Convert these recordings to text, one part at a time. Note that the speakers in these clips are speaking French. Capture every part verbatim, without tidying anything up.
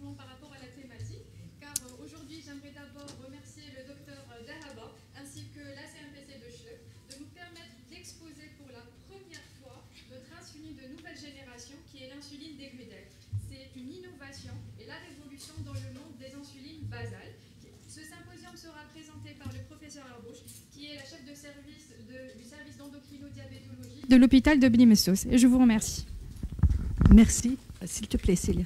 particulièrement par rapport à la thématique, car euh, aujourd'hui, j'aimerais d'abord remercier le docteur Dahaba ainsi que la C M P C de Schleuf de nous permettre d'exposer pour la première fois notre insuline de nouvelle génération qui est l'insuline d'Egludec. C'est une innovation et la révolution dans le monde des insulines basales. Ce symposium sera présenté par le professeur Arbouche, qui est la chef de service de, du service d'endocrinodiabétologie de l'hôpital de Bni Messos. Et je vous remercie. Merci. S'il te plaît, Célia.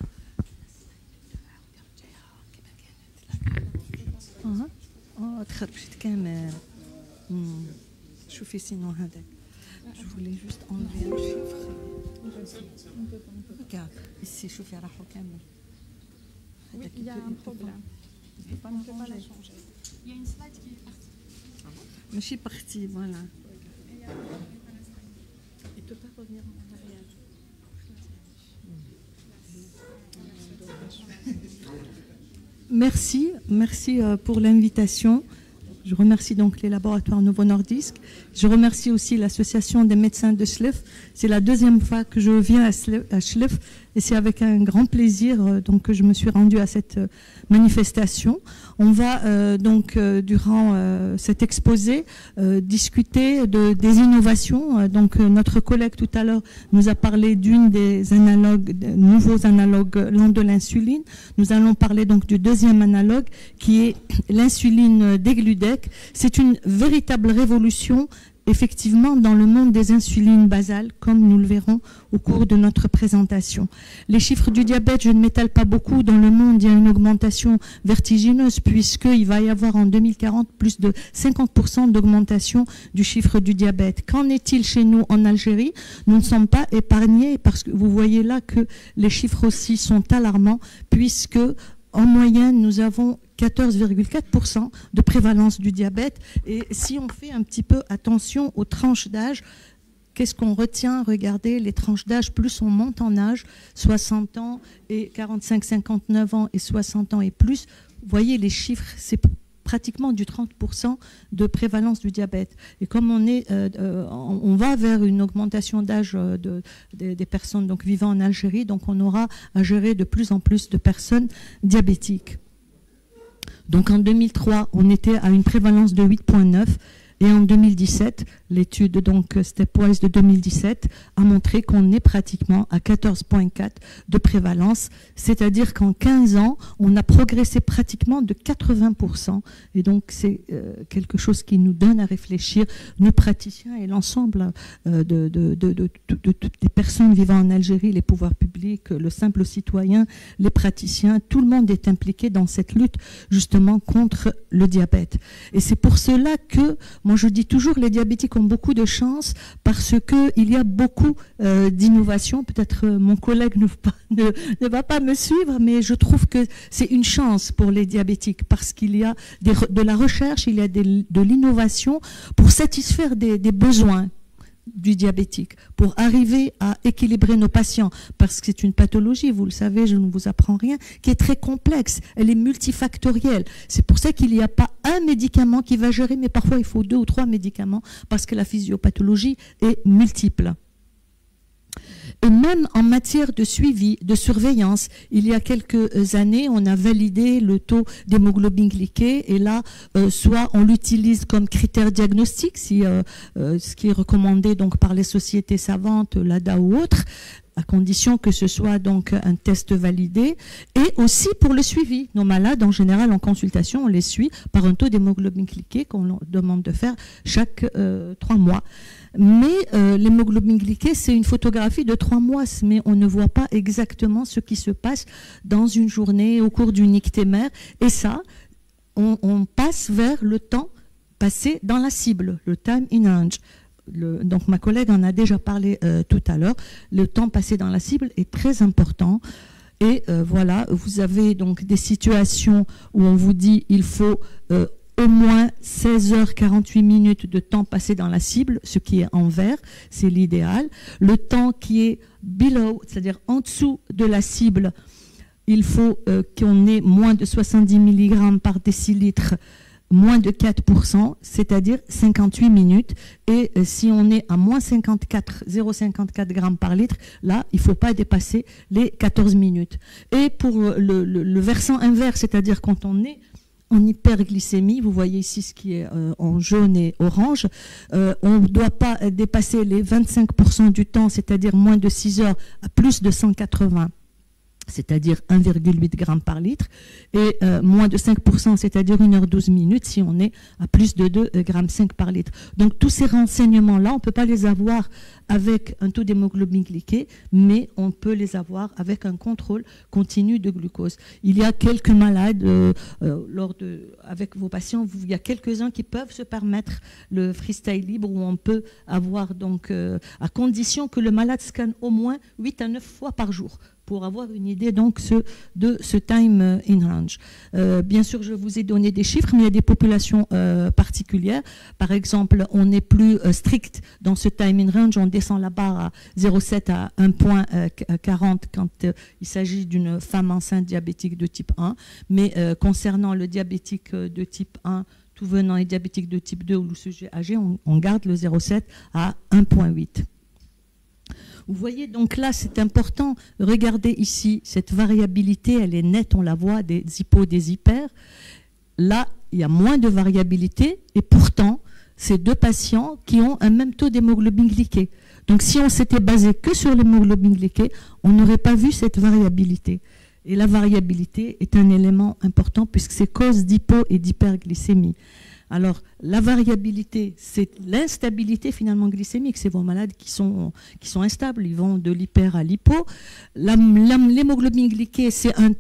Je voulais juste enlever un chiffre. Regarde, ici, je vais Oui, il y a un problème. On ne peut pas la changer. Il y a une slide qui est partie. Mais je suis partie, voilà. Il ne peut pas revenir en arrière. Merci, merci pour l'invitation. Je remercie donc les laboratoires Novo Nordisk. Je remercie aussi l'association des médecins de Schleuf. C'est la deuxième fois que je viens à Schleuf et c'est avec un grand plaisir donc, que je me suis rendue à cette manifestation. On va euh, donc euh, durant euh, cet exposé euh, discuter de, des innovations. Donc euh, notre collègue tout à l'heure nous a parlé d'une des analogues, des nouveaux analogues lents de l'insuline. Nous allons parler donc du deuxième analogue qui est l'insuline d'Egludec. C'est une véritable révolution effectivement dans le monde des insulines basales, comme nous le verrons au cours de notre présentation. Les chiffres du diabète, je ne m'étale pas beaucoup. Dans le monde, il y a une augmentation vertigineuse puisqu'il va y avoir en deux mille quarante plus de cinquante pour cent d'augmentation du chiffre du diabète. Qu'en est-il chez nous en Algérie? Nous ne sommes pas épargnés parce que vous voyez là que les chiffres aussi sont alarmants puisque en moyenne, nous avons quatorze virgule quatre pour cent de prévalence du diabète. Et si on fait un petit peu attention aux tranches d'âge, qu'est-ce qu'on retient? Regardez, les tranches d'âge, plus on monte en âge, soixante ans et quarante-cinq cinquante-neuf ans et soixante ans et plus, vous voyez les chiffres, c'est pratiquement du trente pour cent de prévalence du diabète. Et comme on est, euh, euh, on va vers une augmentation d'âge de, de, des personnes donc, vivant en Algérie, donc on aura à gérer de plus en plus de personnes diabétiques. Donc en deux mille trois, on était à une prévalence de huit virgule neuf et en deux mille dix-sept, l'étude donc Stepwise de deux mille dix-sept a montré qu'on est pratiquement à quatorze virgule quatre de prévalence, c'est-à-dire qu'en quinze ans, on a progressé pratiquement de quatre-vingts pour cent. Et donc c'est euh, quelque chose qui nous donne à réfléchir, nous praticiens et l'ensemble euh, de, de, de, de, de, de toutes les personnes vivant en Algérie, les pouvoirs publics, le simple citoyen, les praticiens, tout le monde est impliqué dans cette lutte justement contre le diabète. Et c'est pour cela que moi je dis toujours les diabétiques ont beaucoup de chance parce qu'il y a beaucoup euh, d'innovations. Peut-être euh, mon collègue ne, ne, ne va pas me suivre, mais je trouve que c'est une chance pour les diabétiques parce qu'il y a des, de la recherche, il y a des, de l'innovation pour satisfaire des, des besoins du diabétique, pour arriver à équilibrer nos patients, parce que c'est une pathologie, vous le savez, je ne vous apprends rien, qui est très complexe, elle est multifactorielle. C'est pour ça qu'il n'y a pas un médicament qui va gérer, mais parfois il faut deux ou trois médicaments, parce que la physiopathologie est multiple. Et même en matière de suivi, de surveillance, il y a quelques années, on a validé le taux d'hémoglobine glyquée et là, euh, soit on l'utilise comme critère diagnostique, si, euh, euh, ce qui est recommandé donc par les sociétés savantes, l'A D A ou autres, à condition que ce soit donc un test validé, et aussi pour le suivi. Nos malades, en général, en consultation, on les suit par un taux d'hémoglobine glyquée qu'on leur demande de faire chaque euh, trois mois. Mais euh, l'hémoglobine glyquée, c'est une photographie de trois mois, mais on ne voit pas exactement ce qui se passe dans une journée au cours d'une ictémère. Et ça, on, on passe vers le temps passé dans la cible, le time in range. Le, donc ma collègue en a déjà parlé euh, tout à l'heure. Le temps passé dans la cible est très important. Et euh, voilà, vous avez donc des situations où on vous dit il faut euh, au moins seize heures quarante-huit minutes de temps passé dans la cible, ce qui est en vert, c'est l'idéal. Le temps qui est below, c'est-à-dire en dessous de la cible, il faut euh, qu'on ait moins de soixante-dix milligrammes par décilitre moins de quatre pour cent, c'est-à-dire cinquante-huit minutes. Et euh, si on est à moins cinquante-quatre, zéro virgule cinquante-quatre grammes par litre, là, il ne faut pas dépasser les quatorze minutes. Et pour le, le, le versant inverse, c'est-à-dire quand on est en hyperglycémie, vous voyez ici ce qui est euh, en jaune et orange, euh, on ne doit pas dépasser les vingt-cinq pour cent du temps, c'est-à-dire moins de six heures, à plus de cent quatre-vingts, c'est-à-dire un virgule huit grammes par litre, et euh, moins de cinq pour cent, c'est-à-dire une heure douze minutes, si on est à plus de deux virgule cinq grammes par litre. Donc tous ces renseignements-là, on ne peut pas les avoir avec un taux d'hémoglobine glyquée, mais on peut les avoir avec un contrôle continu de glucose. Il y a quelques malades, euh, euh, lors de, avec vos patients, vous, il y a quelques-uns qui peuvent se permettre le freestyle libre, où on peut avoir, donc, euh, à condition que le malade scanne au moins huit à neuf fois par jour, pour avoir une idée donc ce, de ce time in range. Euh, bien sûr, je vous ai donné des chiffres, mais il y a des populations euh, particulières. Par exemple, on est plus euh, strict dans ce time in range, on descend la barre à zéro virgule sept à un virgule quarante quand euh, il s'agit d'une femme enceinte diabétique de type un. Mais euh, concernant le diabétique de type un, tout venant et diabétique de type deux ou le sujet âgé, on, on garde le zéro virgule sept à un virgule huit. Vous voyez, donc là, c'est important. Regardez ici, cette variabilité, elle est nette, on la voit, des hypos, des hyper. Là, il y a moins de variabilité, et pourtant, c'est deux patients qui ont un même taux d'hémoglobine glyquée. Donc, si on s'était basé que sur l'hémoglobine glyquée, on n'aurait pas vu cette variabilité. Et la variabilité est un élément important, puisque c'est cause d'hypo et d'hyperglycémie. Alors, la variabilité, c'est l'instabilité finalement glycémique. C'est vos malades qui sont, qui sont instables, ils vont de l'hyper à l'hypo. L'hémoglobine glyquée, c'est un,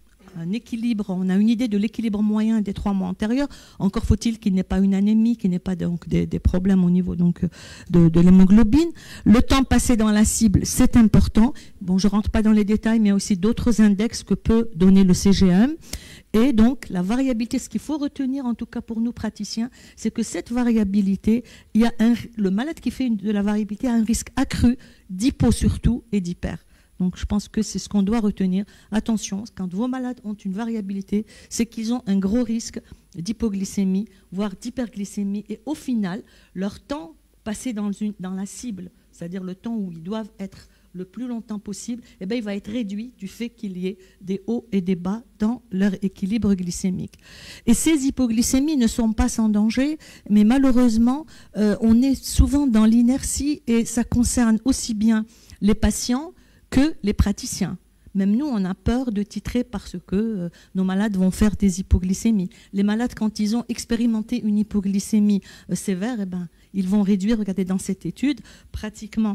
un équilibre, on a une idée de l'équilibre moyen des trois mois antérieurs. Encore faut-il qu'il n'ait pas une anémie, qu'il n'ait pas donc des, des problèmes au niveau donc de, de l'hémoglobine. Le temps passé dans la cible, c'est important. Bon, je ne rentre pas dans les détails, mais il y a aussi d'autres index que peut donner le C G M. Et donc, la variabilité, ce qu'il faut retenir, en tout cas pour nous praticiens, c'est que cette variabilité, il y a un, le malade qui fait une, de la variabilité a un risque accru d'hypo surtout et d'hyper. Donc, je pense que c'est ce qu'on doit retenir. Attention, quand vos malades ont une variabilité, c'est qu'ils ont un gros risque d'hypoglycémie, voire d'hyperglycémie. Et au final, leur temps passé dans, une, dans la cible, c'est-à-dire le temps où ils doivent être le plus longtemps possible, eh bien, il va être réduit du fait qu'il y ait des hauts et des bas dans leur équilibre glycémique. Et ces hypoglycémies ne sont pas sans danger, mais malheureusement, euh, on est souvent dans l'inertie et ça concerne aussi bien les patients que les praticiens. Même nous, on a peur de titrer parce que euh, nos malades vont faire des hypoglycémies. Les malades, quand ils ont expérimenté une hypoglycémie euh, sévère, eh ben, ils vont réduire, regardez dans cette étude, pratiquement.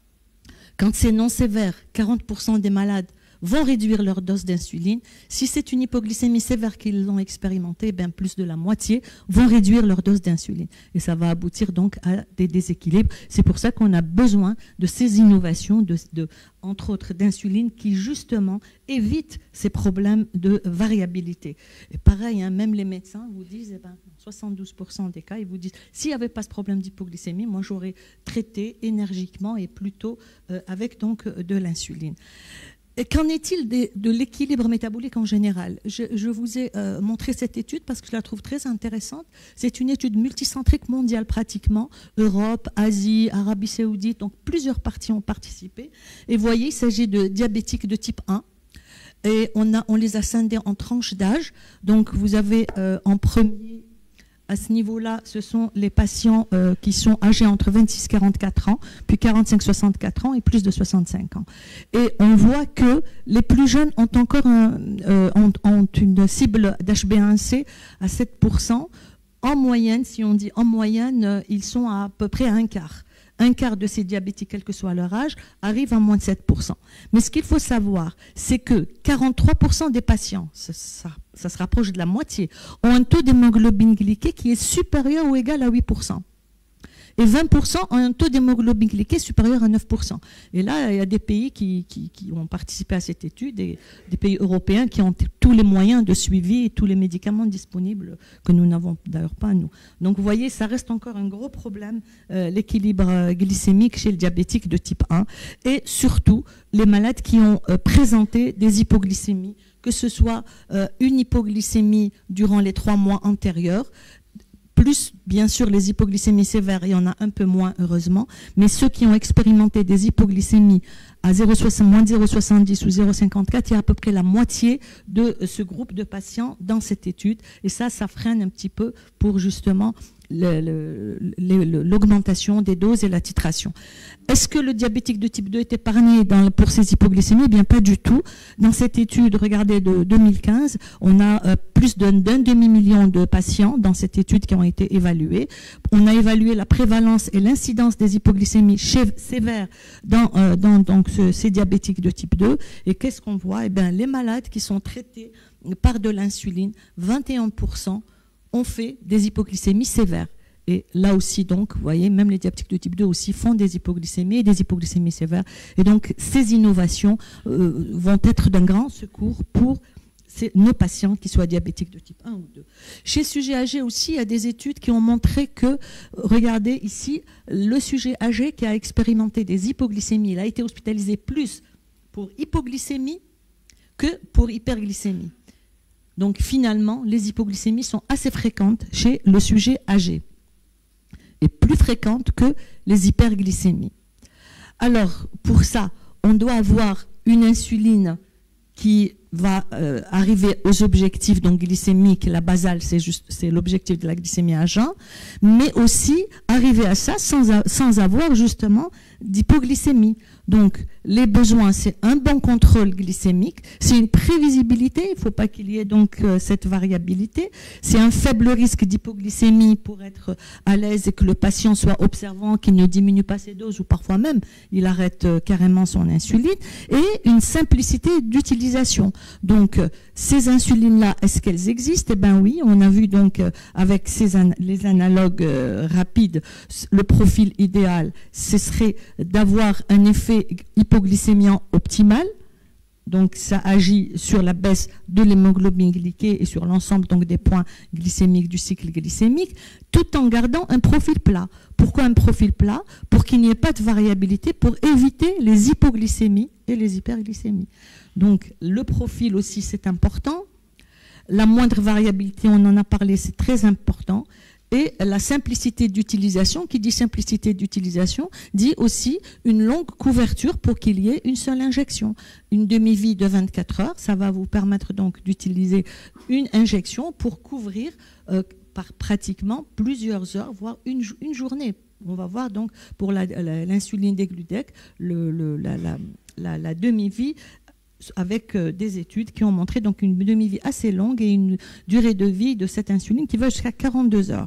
Quand c'est non sévère, quarante pour cent des malades vont réduire leur dose d'insuline. Si c'est une hypoglycémie sévère qu'ils ont expérimentée, ben plus de la moitié vont réduire leur dose d'insuline. Et ça va aboutir donc à des déséquilibres. C'est pour ça qu'on a besoin de ces innovations, de, de, entre autres d'insuline, qui justement évitent ces problèmes de variabilité. Et pareil, hein, même les médecins vous disent, eh ben, soixante-douze pour cent des cas, ils vous disent, s'il n'y avait pas ce problème d'hypoglycémie, moi j'aurais traité énergiquement et plutôt euh, avec donc de l'insuline. Qu'en est-il de, de l'équilibre métabolique en général? je, je vous ai euh, montré cette étude parce que je la trouve très intéressante. C'est une étude multicentrique mondiale pratiquement, Europe, Asie, Arabie Saoudite, donc plusieurs parties ont participé. Et vous voyez, il s'agit de diabétiques de type un. Et on, a, on les a scindés en tranches d'âge. Donc vous avez euh, en premier... À ce niveau-là, ce sont les patients euh, qui sont âgés entre vingt-six et quarante-quatre ans, puis quarante-cinq à soixante-quatre ans et plus de soixante-cinq ans. Et on voit que les plus jeunes ont encore un, euh, ont, ont une cible d'H b A one C à sept pour cent. En moyenne, si on dit en moyenne, euh, ils sont à, à peu près à un quart. Un quart de ces diabétiques, quel que soit leur âge, arrivent à moins de sept pour cent. Mais ce qu'il faut savoir, c'est que quarante-trois pour cent des patients, ça, ça, ça se rapproche de la moitié, ont un taux d'hémoglobine glyquée qui est supérieur ou égal à huit pour cent. et vingt pour cent ont un taux d'hémoglobine glyquée supérieur à neuf pour cent. Et là, il y a des pays qui, qui, qui ont participé à cette étude, et des pays européens qui ont tous les moyens de suivi et tous les médicaments disponibles que nous n'avons d'ailleurs pas, nous. Donc, vous voyez, ça reste encore un gros problème, euh, l'équilibre glycémique chez le diabétique de type un, et surtout les malades qui ont euh, présenté des hypoglycémies, que ce soit euh, une hypoglycémie durant les trois mois antérieurs, plus bien sûr les hypoglycémies sévères, il y en a un peu moins heureusement, mais ceux qui ont expérimenté des hypoglycémies à moins de zéro virgule soixante-dix ou zéro virgule cinquante-quatre, il y a à peu près la moitié de ce groupe de patients dans cette étude, et ça, ça freine un petit peu pour justement l'augmentation des doses et la titration. Est-ce que le diabétique de type deux est épargné dans, pour ces hypoglycémies? Eh bien, pas du tout. Dans cette étude, regardez, de deux mille quinze, on a euh, plus d'un demi-million de patients dans cette étude qui ont été évalués. On a évalué la prévalence et l'incidence des hypoglycémies sévères dans, euh, dans donc, ce, ces diabétiques de type deux. Et qu'est-ce qu'on voit? Eh bien, les malades qui sont traités par de l'insuline, vingt et un pour cent ont fait des hypoglycémies sévères. Et là aussi, donc, vous voyez, même les diabétiques de type deux aussi font des hypoglycémies et des hypoglycémies sévères. Et donc, ces innovations euh, vont être d'un grand secours pour ces, nos patients qui soient diabétiques de type un ou deux. Chez sujet âgé aussi, il y a des études qui ont montré que, regardez ici, le sujet âgé qui a expérimenté des hypoglycémies, il a été hospitalisé plus pour hypoglycémie que pour hyperglycémie. Donc finalement, les hypoglycémies sont assez fréquentes chez le sujet âgé et plus fréquentes que les hyperglycémies. Alors, pour ça, on doit avoir une insuline qui va euh, arriver aux objectifs donc glycémiques. La basale, c'est juste, c'est l'objectif de la glycémie à jeun, mais aussi arriver à ça sans, a, sans avoir justement d'hypoglycémie. Donc, les besoins, c'est un bon contrôle glycémique, c'est une prévisibilité, il ne faut pas qu'il y ait donc euh, cette variabilité, c'est un faible risque d'hypoglycémie pour être à l'aise et que le patient soit observant, qu'il ne diminue pas ses doses ou parfois même il arrête euh, carrément son insuline, et une simplicité d'utilisation. Donc, euh, ces insulines-là, est-ce qu'elles existent? Eh bien oui, on a vu donc euh, avec ces an les analogues euh, rapides, le profil idéal, ce serait d'avoir un effet hypoglycémiant optimal, donc ça agit sur la baisse de l'hémoglobine glyquée et sur l'ensemble donc des points glycémiques du cycle glycémique, tout en gardant un profil plat. Pourquoi un profil plat? Pour qu'il n'y ait pas de variabilité, pour éviter les hypoglycémies et les hyperglycémies. Donc le profil aussi c'est important, la moindre variabilité, on en a parlé, c'est très important. Et la simplicité d'utilisation, qui dit simplicité d'utilisation, dit aussi une longue couverture pour qu'il y ait une seule injection. Une demi-vie de vingt-quatre heures, ça va vous permettre donc d'utiliser une injection pour couvrir euh, par pratiquement plusieurs heures, voire une, une journée. On va voir donc pour l'insuline dégludec, le, le, la, la, la, la demi-vie, avec des études qui ont montré donc une demi-vie assez longue et une durée de vie de cette insuline qui va jusqu'à quarante-deux heures.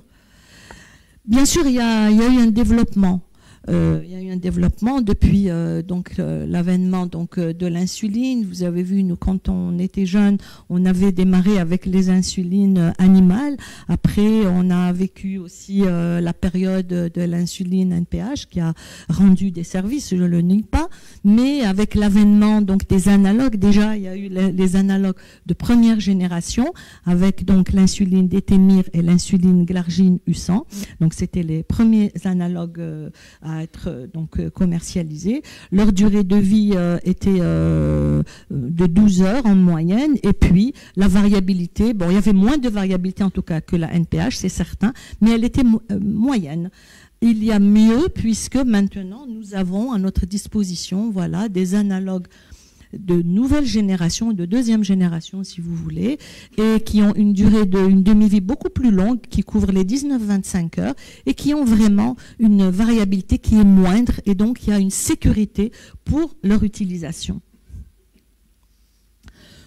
Bien sûr, il y a, il y a eu un développement. Euh, il y a eu un développement depuis euh, donc euh, l'avènement donc euh, de l'insuline. Vous avez vu, nous, quand on était jeunes, on avait démarré avec les insulines euh, animales. Après, on a vécu aussi euh, la période de l'insuline N P H qui a rendu des services, je ne le nie pas. Mais avec l'avènement donc des analogues, déjà il y a eu les, les analogues de première génération avec donc l'insuline Détémir et l'insuline Glargine U cent. Donc c'était les premiers analogues euh, à être euh, donc euh, commercialisés. Leur durée de vie euh, était euh, de douze heures en moyenne, et puis la variabilité, bon, il y avait moins de variabilité en tout cas que la N P H, c'est certain, mais elle était mo euh, moyenne. Il y a mieux puisque maintenant nous avons à notre disposition, voilà, des analogues de nouvelle génération, de deuxième génération si vous voulez, et qui ont une durée de une demi-vie beaucoup plus longue, qui couvre les dix-neuf à vingt-cinq heures, et qui ont vraiment une variabilité qui est moindre, et donc il y a une sécurité pour leur utilisation.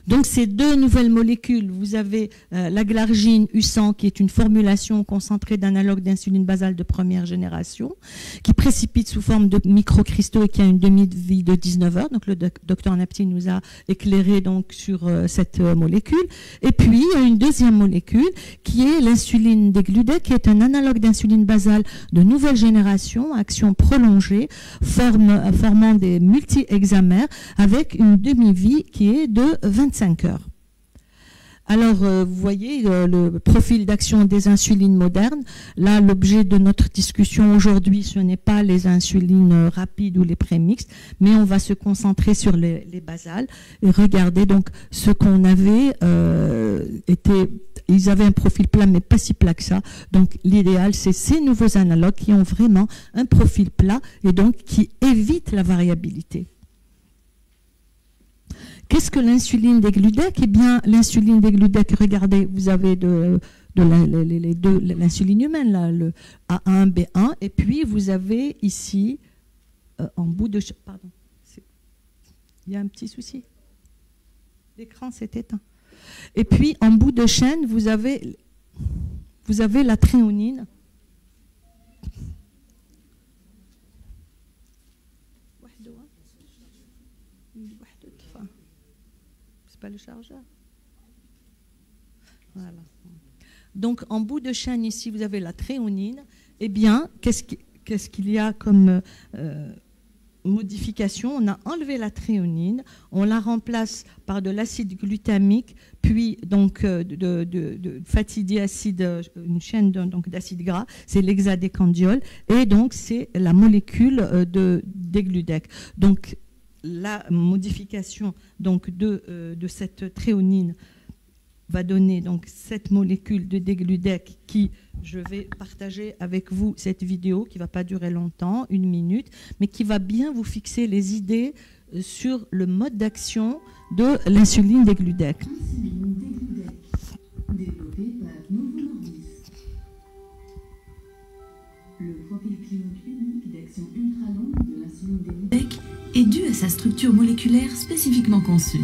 Donc ces deux nouvelles molécules, vous avez euh, la glargine U cent qui est une formulation concentrée d'analogue d'insuline basale de première génération qui précipite sous forme de microcristaux et qui a une demi-vie de dix-neuf heures. Donc le doc docteur Napti nous a éclairé donc sur euh, cette euh, molécule. Et puis il y a une deuxième molécule qui est l'insuline degludec qui est un analogue d'insuline basale de nouvelle génération, action prolongée, forme, formant des multi-hexamères avec une demi-vie qui est de vingt-cinq heures. Alors, euh, vous voyez euh, le profil d'action des insulines modernes. Là, l'objet de notre discussion aujourd'hui, ce n'est pas les insulines euh, rapides ou les prémixtes, mais on va se concentrer sur les, les basales et regarder donc ce qu'on avait euh, été. Ils avaient un profil plat, mais pas si plat que ça. Donc, l'idéal, c'est ces nouveaux analogues qui ont vraiment un profil plat et donc qui évitent la variabilité. Qu'est-ce que l'insuline degludec? Eh bien, l'insuline degludec, regardez, vous avez de, de la, les, les deux, l'insuline humaine, là, le A un, B un, et puis vous avez ici, euh, en bout de... Pardon, il y a un petit souci. L'écran s'est éteint. Et puis, en bout de chaîne, vous avez, vous avez la tréonine. Pas le chargeur. Voilà. Donc, en bout de chaîne, ici, vous avez la tréonine. Eh bien, qu'est-ce qu'est-ce qu'il y a comme euh, modification? On a enlevé la tréonine, on la remplace par de l'acide glutamique, puis donc euh, de, de, de fatidie-acide, une chaîne d'acide gras, c'est l'hexadécandiol, et donc c'est la molécule euh, de degludec. Donc, la modification donc, de, euh, de cette tréonine va donner donc, cette molécule de degludec qui, je vais partager avec vous cette vidéo qui ne va pas durer longtemps, une minute, mais qui va bien vous fixer les idées euh, sur le mode d'action de l'insuline degludec. Insuline degludec, développée par Novo Nordisk. Le profil clinique unique d'action ultra-longue de l'insuline degludec est due à sa structure moléculaire spécifiquement conçue.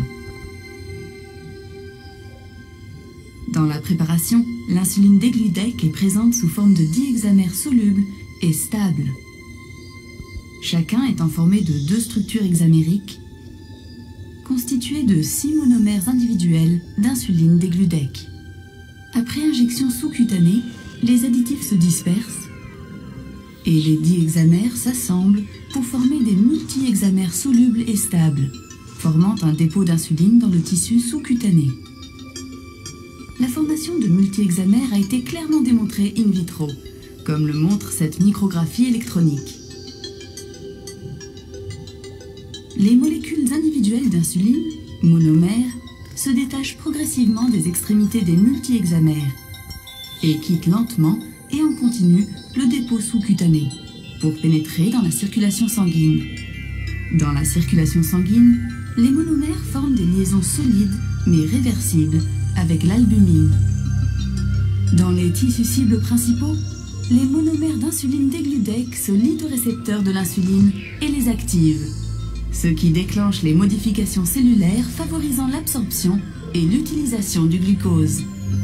Dans la préparation, l'insuline degludec est présente sous forme de dihexamères solubles et stables. Chacun étant formé de deux structures hexamériques constituées de six monomères individuels d'insuline degludec. Après injection sous-cutanée, les additifs se dispersent et les dihexamères s'assemblent pour former des multi-hexamères solubles et stables, formant un dépôt d'insuline dans le tissu sous-cutané. La formation de multi-hexamères a été clairement démontrée in vitro, comme le montre cette micrographie électronique. Les molécules individuelles d'insuline, monomères, se détachent progressivement des extrémités des multi-hexamères et quittent lentement et en continu le dépôt sous-cutané pour pénétrer dans la circulation sanguine. Dans la circulation sanguine, les monomères forment des liaisons solides mais réversibles avec l'albumine. Dans les tissus cibles principaux, les monomères d'insuline degludec se lient aux récepteurs de l'insuline et les activent, ce qui déclenche les modifications cellulaires favorisant l'absorption et l'utilisation du glucose.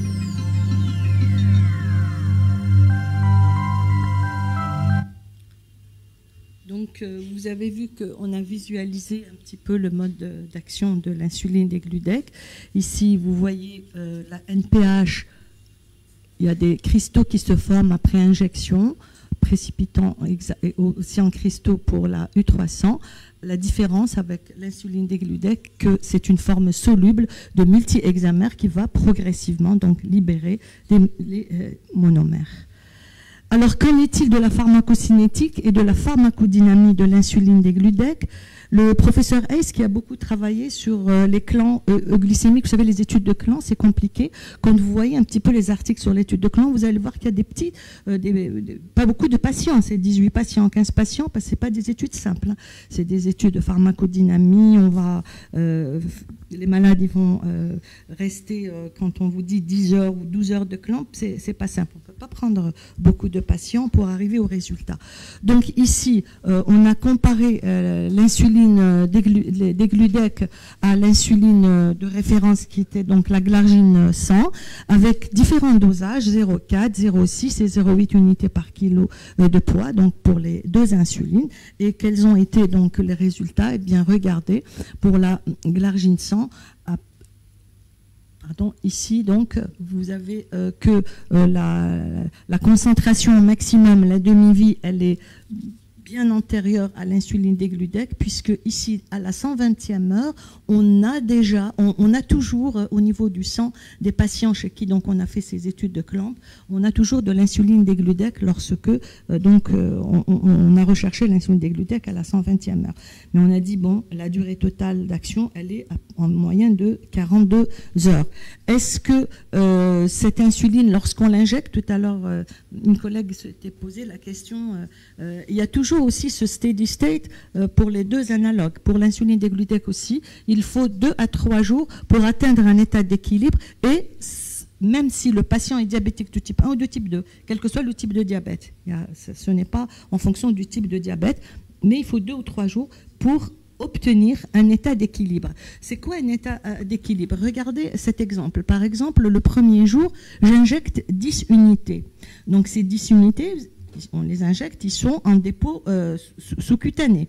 Donc, euh, vous avez vu qu'on a visualisé un petit peu le mode d'action de l'insuline degludec. Ici, vous voyez euh, la N P H. Il y a des cristaux qui se forment après injection, précipitant aussi en cristaux pour la U trois cents. La différence avec l'insuline degludec, que c'est une forme soluble de multi-hexamères qui va progressivement donc libérer les, les euh, monomères. Alors, qu'en est-il de la pharmacocinétique et de la pharmacodynamie de l'insuline degludec? Le professeur Hayes, qui a beaucoup travaillé sur euh, les clans euh, glycémiques, vous savez, les études de clans, c'est compliqué. Quand vous voyez un petit peu les articles sur l'étude de clans, vous allez voir qu'il y a des petits, euh, des, des, pas beaucoup de patients, c'est dix-huit patients, quinze patients, parce que ce n'est pas des études simples. Hein. C'est des études de pharmacodynamie, on va, euh, les malades ils vont euh, rester, euh, quand on vous dit dix heures ou douze heures de clamp, c'est pas simple. On ne peut pas prendre beaucoup de patients pour arriver au résultat. Donc ici, euh, on a comparé euh, l'insuline l'insuline Degludec à l'insuline de référence qui était donc la glargine cent, avec différents dosages, zéro virgule quatre, zéro virgule six et zéro virgule huit unités par kilo de poids, donc pour les deux insulines. Et quels ont été donc les résultats? Eh bien, regardez, pour la glargine cent, à Pardon, ici, donc, vous avez euh, que euh, la, la concentration maximum, la demi-vie, elle est bien antérieure à l'insuline Degludec, puisque ici, à la cent vingtième heure, on a déjà, on, on a toujours euh, au niveau du sang des patients chez qui donc on a fait ces études de clamp, on a toujours de l'insuline Degludec lorsque euh, donc euh, on, on a recherché l'insuline Degludec à la cent vingtième heure. Mais on a dit bon, la durée totale d'action, elle est en moyenne de quarante-deux heures. Est-ce que euh, cette insuline, lorsqu'on l'injecte, tout à l'heure, euh, une collègue s'était posé la question, euh, euh, il y a toujours aussi ce steady state euh, pour les deux analogues. Pour l'insuline Degludec aussi, il faut deux à trois jours pour atteindre un état d'équilibre, et même si le patient est diabétique de type un ou de type deux, quel que soit le type de diabète, il y a, ce n'est pas en fonction du type de diabète, mais il faut deux ou trois jours pour obtenir un état d'équilibre. C'est quoi un état euh, d'équilibre? Regardez cet exemple. Par exemple, le premier jour, j'injecte dix unités. Donc ces dix unités, on les injecte, ils sont en dépôt euh, sous-cutané.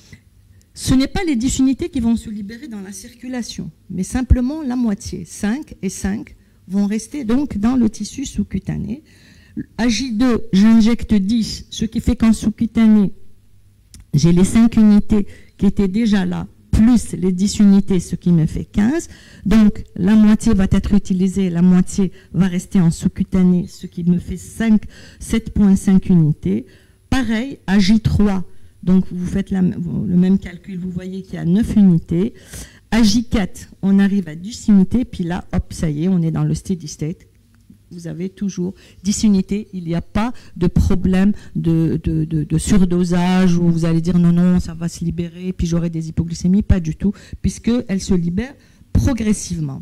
Ce n'est pas les dix unités qui vont se libérer dans la circulation, mais simplement la moitié. cinq et cinq vont rester donc dans le tissu sous-cutané. À J deux, j'injecte dix, ce qui fait qu'en sous-cutané, j'ai les cinq unités qui étaient déjà là, plus les dix unités, ce qui me fait quinze. Donc, la moitié va être utilisée, la moitié va rester en sous-cutané, ce qui me fait sept virgule cinq unités. Pareil, à J trois, donc vous faites la, le même calcul, vous voyez qu'il y a neuf unités. À J quatre, on arrive à dix unités, puis là, hop, ça y est, on est dans le steady state. Vous avez toujours dix unités, il n'y a pas de problème de, de, de, de surdosage où vous allez dire non, non, ça va se libérer, puis j'aurai des hypoglycémies, pas du tout, puisqu'elles se libèrent progressivement.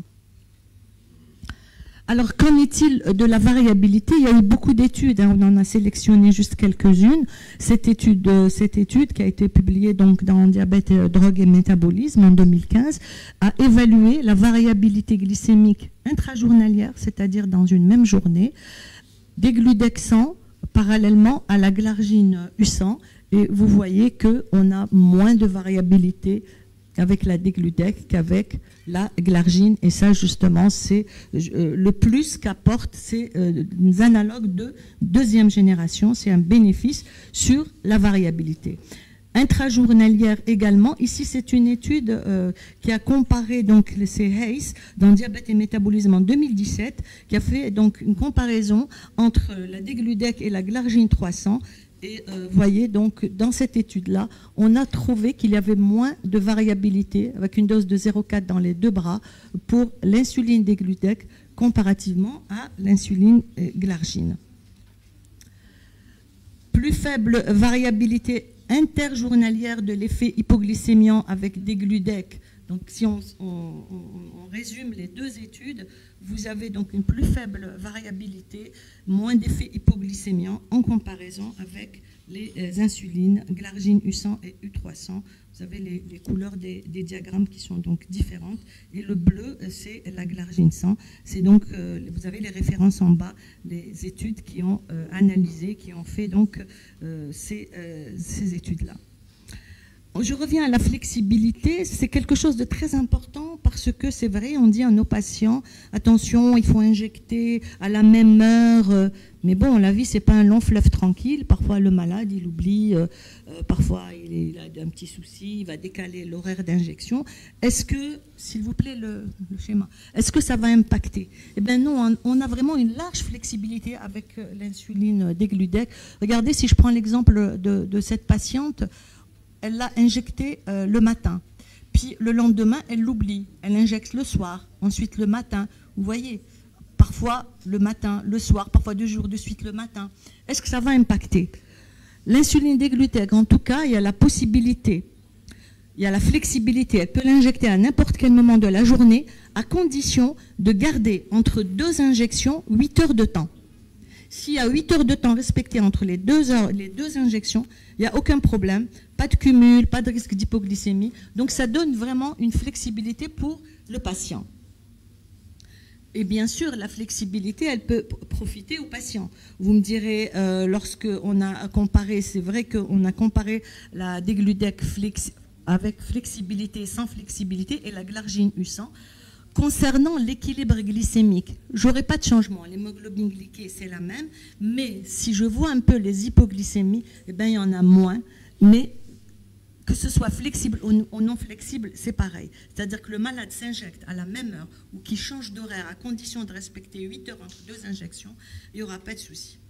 Alors, qu'en est-il de la variabilité? Il y a eu beaucoup d'études, hein, on en a sélectionné juste quelques-unes. Cette étude, cette étude qui a été publiée donc, dans Diabète, drogue et métabolisme en deux mille quinze a évalué la variabilité glycémique intrajournalière, c'est-à-dire dans une même journée, Degludec cent parallèlement à la glargine U cent. Et vous voyez qu'on a moins de variabilité avec la Degludec qu'avec la glargine, et ça justement c'est euh, le plus qu'apportent ces euh, analogues de deuxième génération, c'est un bénéfice sur la variabilité. Intrajournalière également, ici c'est une étude euh, qui a comparé, donc c'est Hayes dans Diabète et métabolisme en deux mille dix-sept, qui a fait donc une comparaison entre la Degludec et la glargine trois cents. Et vous euh, voyez, donc, dans cette étude-là, on a trouvé qu'il y avait moins de variabilité, avec une dose de zéro virgule quatre dans les deux bras, pour l'insuline Degludec comparativement à l'insuline euh, glargine. Plus faible variabilité interjournalière de l'effet hypoglycémiant avec Degludec. Donc, si on, on, on résume les deux études, vous avez donc une plus faible variabilité, moins d'effet hypoglycémiant en comparaison avec les euh, insulines glargine U cent et U trois cents. Vous avez les, les couleurs des, des diagrammes qui sont donc différentes. Et le bleu, c'est la glargine cent. C'est donc, euh, vous avez les références en bas, les études qui ont euh, analysé, qui ont fait donc euh, ces, euh, ces études-là. Je reviens à la flexibilité, c'est quelque chose de très important parce que c'est vrai, on dit à nos patients, attention, il faut injecter à la même heure, mais bon, la vie, c'est pas un long fleuve tranquille, parfois le malade, il oublie, euh, parfois il, est, il a un petit souci, il va décaler l'horaire d'injection. Est-ce que, s'il vous plaît, le, le schéma, est-ce que ça va impacter? Eh bien non, on, on a vraiment une large flexibilité avec l'insuline Degludec. Regardez, si je prends l'exemple de, de cette patiente, elle l'a injecté euh, le matin, puis le lendemain, elle l'oublie. Elle injecte le soir, ensuite le matin. Vous voyez, parfois le matin, le soir, parfois deux jours de suite le matin. Est-ce que ça va impacter? L'insuline Degludec, en tout cas, il y a la possibilité, il y a la flexibilité. Elle peut l'injecter à n'importe quel moment de la journée, à condition de garder entre deux injections huit heures de temps. S'il y a huit heures de temps respectées entre les deux, heures, les deux injections, il n'y a aucun problème, pas de cumul, pas de risque d'hypoglycémie. Donc ça donne vraiment une flexibilité pour le patient. Et bien sûr, la flexibilité, elle peut profiter aux patients. Vous me direz, euh, lorsqu'on a comparé, c'est vrai qu'on a comparé la Degludec flex, avec flexibilité, sans flexibilité, et la Glargine U cent. Concernant l'équilibre glycémique, j'aurai pas de changement. L'hémoglobine glyquée, c'est la même, mais si je vois un peu les hypoglycémies, eh ben, il y en a moins. Mais que ce soit flexible ou non flexible, c'est pareil. C'est-à-dire que le malade s'injecte à la même heure ou qu'il change d'horaire à condition de respecter huit heures entre deux injections, il n'y aura pas de souci.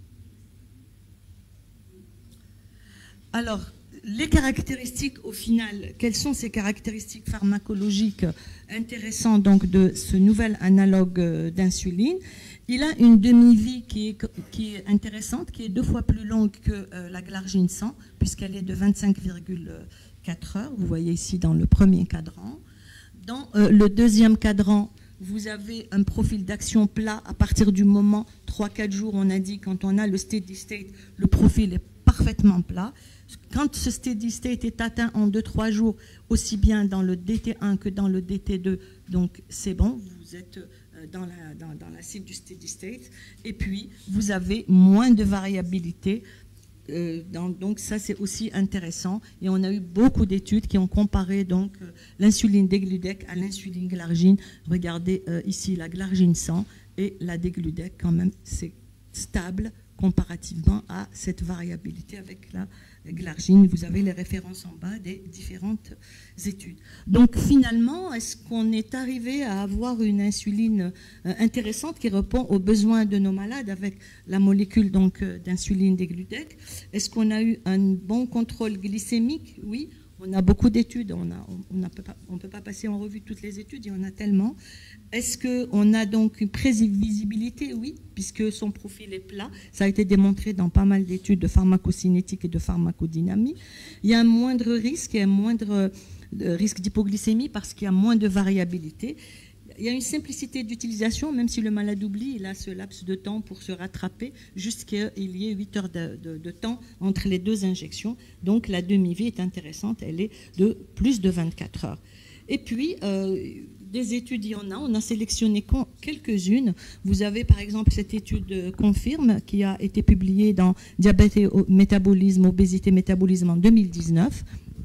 Alors, les caractéristiques au final, quelles sont ces caractéristiques pharmacologiques intéressantes donc, de ce nouvel analogue d'insuline? Il a une demi-vie qui est, qui est intéressante, qui est deux fois plus longue que euh, la Glargine cent, puisqu'elle est de vingt-cinq virgule quatre heures. Vous voyez ici dans le premier cadran. Dans euh, le deuxième cadran, vous avez un profil d'action plat à partir du moment trois à quatre jours. On a dit quand on a le steady state, le profil est parfaitement plat. Quand ce steady state est atteint en deux à trois jours, aussi bien dans le D T un que dans le D T deux, donc c'est bon, vous êtes dans la, dans, dans la cible du steady state. Et puis, vous avez moins de variabilité. Euh, dans, donc ça, c'est aussi intéressant. Et on a eu beaucoup d'études qui ont comparé donc euh, l'insuline Degludec à l'insuline Glargine. Regardez euh, ici la Glargine cent et la Degludec, quand même, c'est stable comparativement à cette variabilité avec la Glargine. Vous avez les références en bas des différentes études. Donc finalement, est-ce qu'on est arrivé à avoir une insuline euh, intéressante qui répond aux besoins de nos malades avec la molécule donc euh, d'insuline Degludec? Est-ce qu'on a eu un bon contrôle glycémique? Oui. On a beaucoup d'études, on ne on, on peut pas passer en revue toutes les études, il y en a tellement. Est-ce qu'on a donc une prévisibilité? Oui, puisque son profil est plat. Ça a été démontré dans pas mal d'études de pharmacocinétique et de pharmacodynamie. Il y a un moindre risque, il y a un moindre risque d'hypoglycémie parce qu'il y a moins de variabilité. Il y a une simplicité d'utilisation, même si le malade oublie, il a ce laps de temps pour se rattraper jusqu'à il y ait huit heures de, de, de temps entre les deux injections. Donc la demi-vie est intéressante, elle est de plus de vingt-quatre heures. Et puis, euh, des études, il y en a, on a sélectionné quelques-unes. Vous avez par exemple cette étude Confirme qui a été publiée dans Diabète et métabolisme, obésité, métabolisme en deux mille dix-neuf.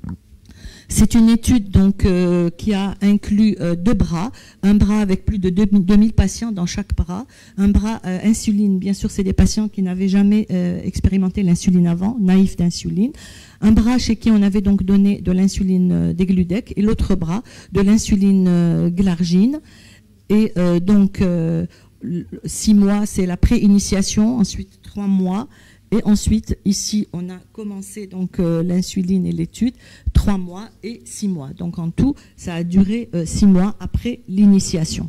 C'est une étude donc, euh, qui a inclus euh, deux bras, un bras avec plus de deux mille patients dans chaque bras, un bras euh, insuline, bien sûr c'est des patients qui n'avaient jamais euh, expérimenté l'insuline avant, naïfs d'insuline, un bras chez qui on avait donc donné de l'insuline euh, Degludec et l'autre bras de l'insuline euh, Glargine. Et euh, donc euh, six mois c'est la pré-initiation, ensuite trois mois. Et ensuite, ici, on a commencé donc euh, l'insuline et l'étude, trois mois et six mois. Donc en tout, ça a duré euh, six mois après l'initiation.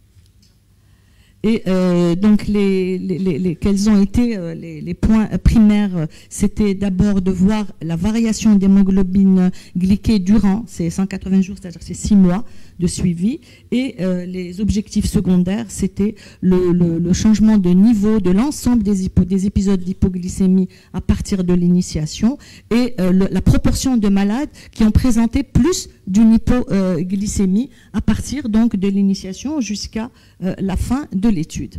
Et euh, donc, les, les, les, quels ont été euh, les, les points primaires? C'était d'abord de voir la variation d'hémoglobine glyquée durant ces cent quatre-vingts jours, c'est-à-dire ces six mois de suivi. Et euh, les objectifs secondaires, c'était le, le, le changement de niveau de l'ensemble des, des épisodes d'hypoglycémie à partir de l'initiation et euh, le, la proportion de malades qui ont présenté plus d'une hypoglycémie à partir donc de l'initiation jusqu'à euh, la fin de l'étude.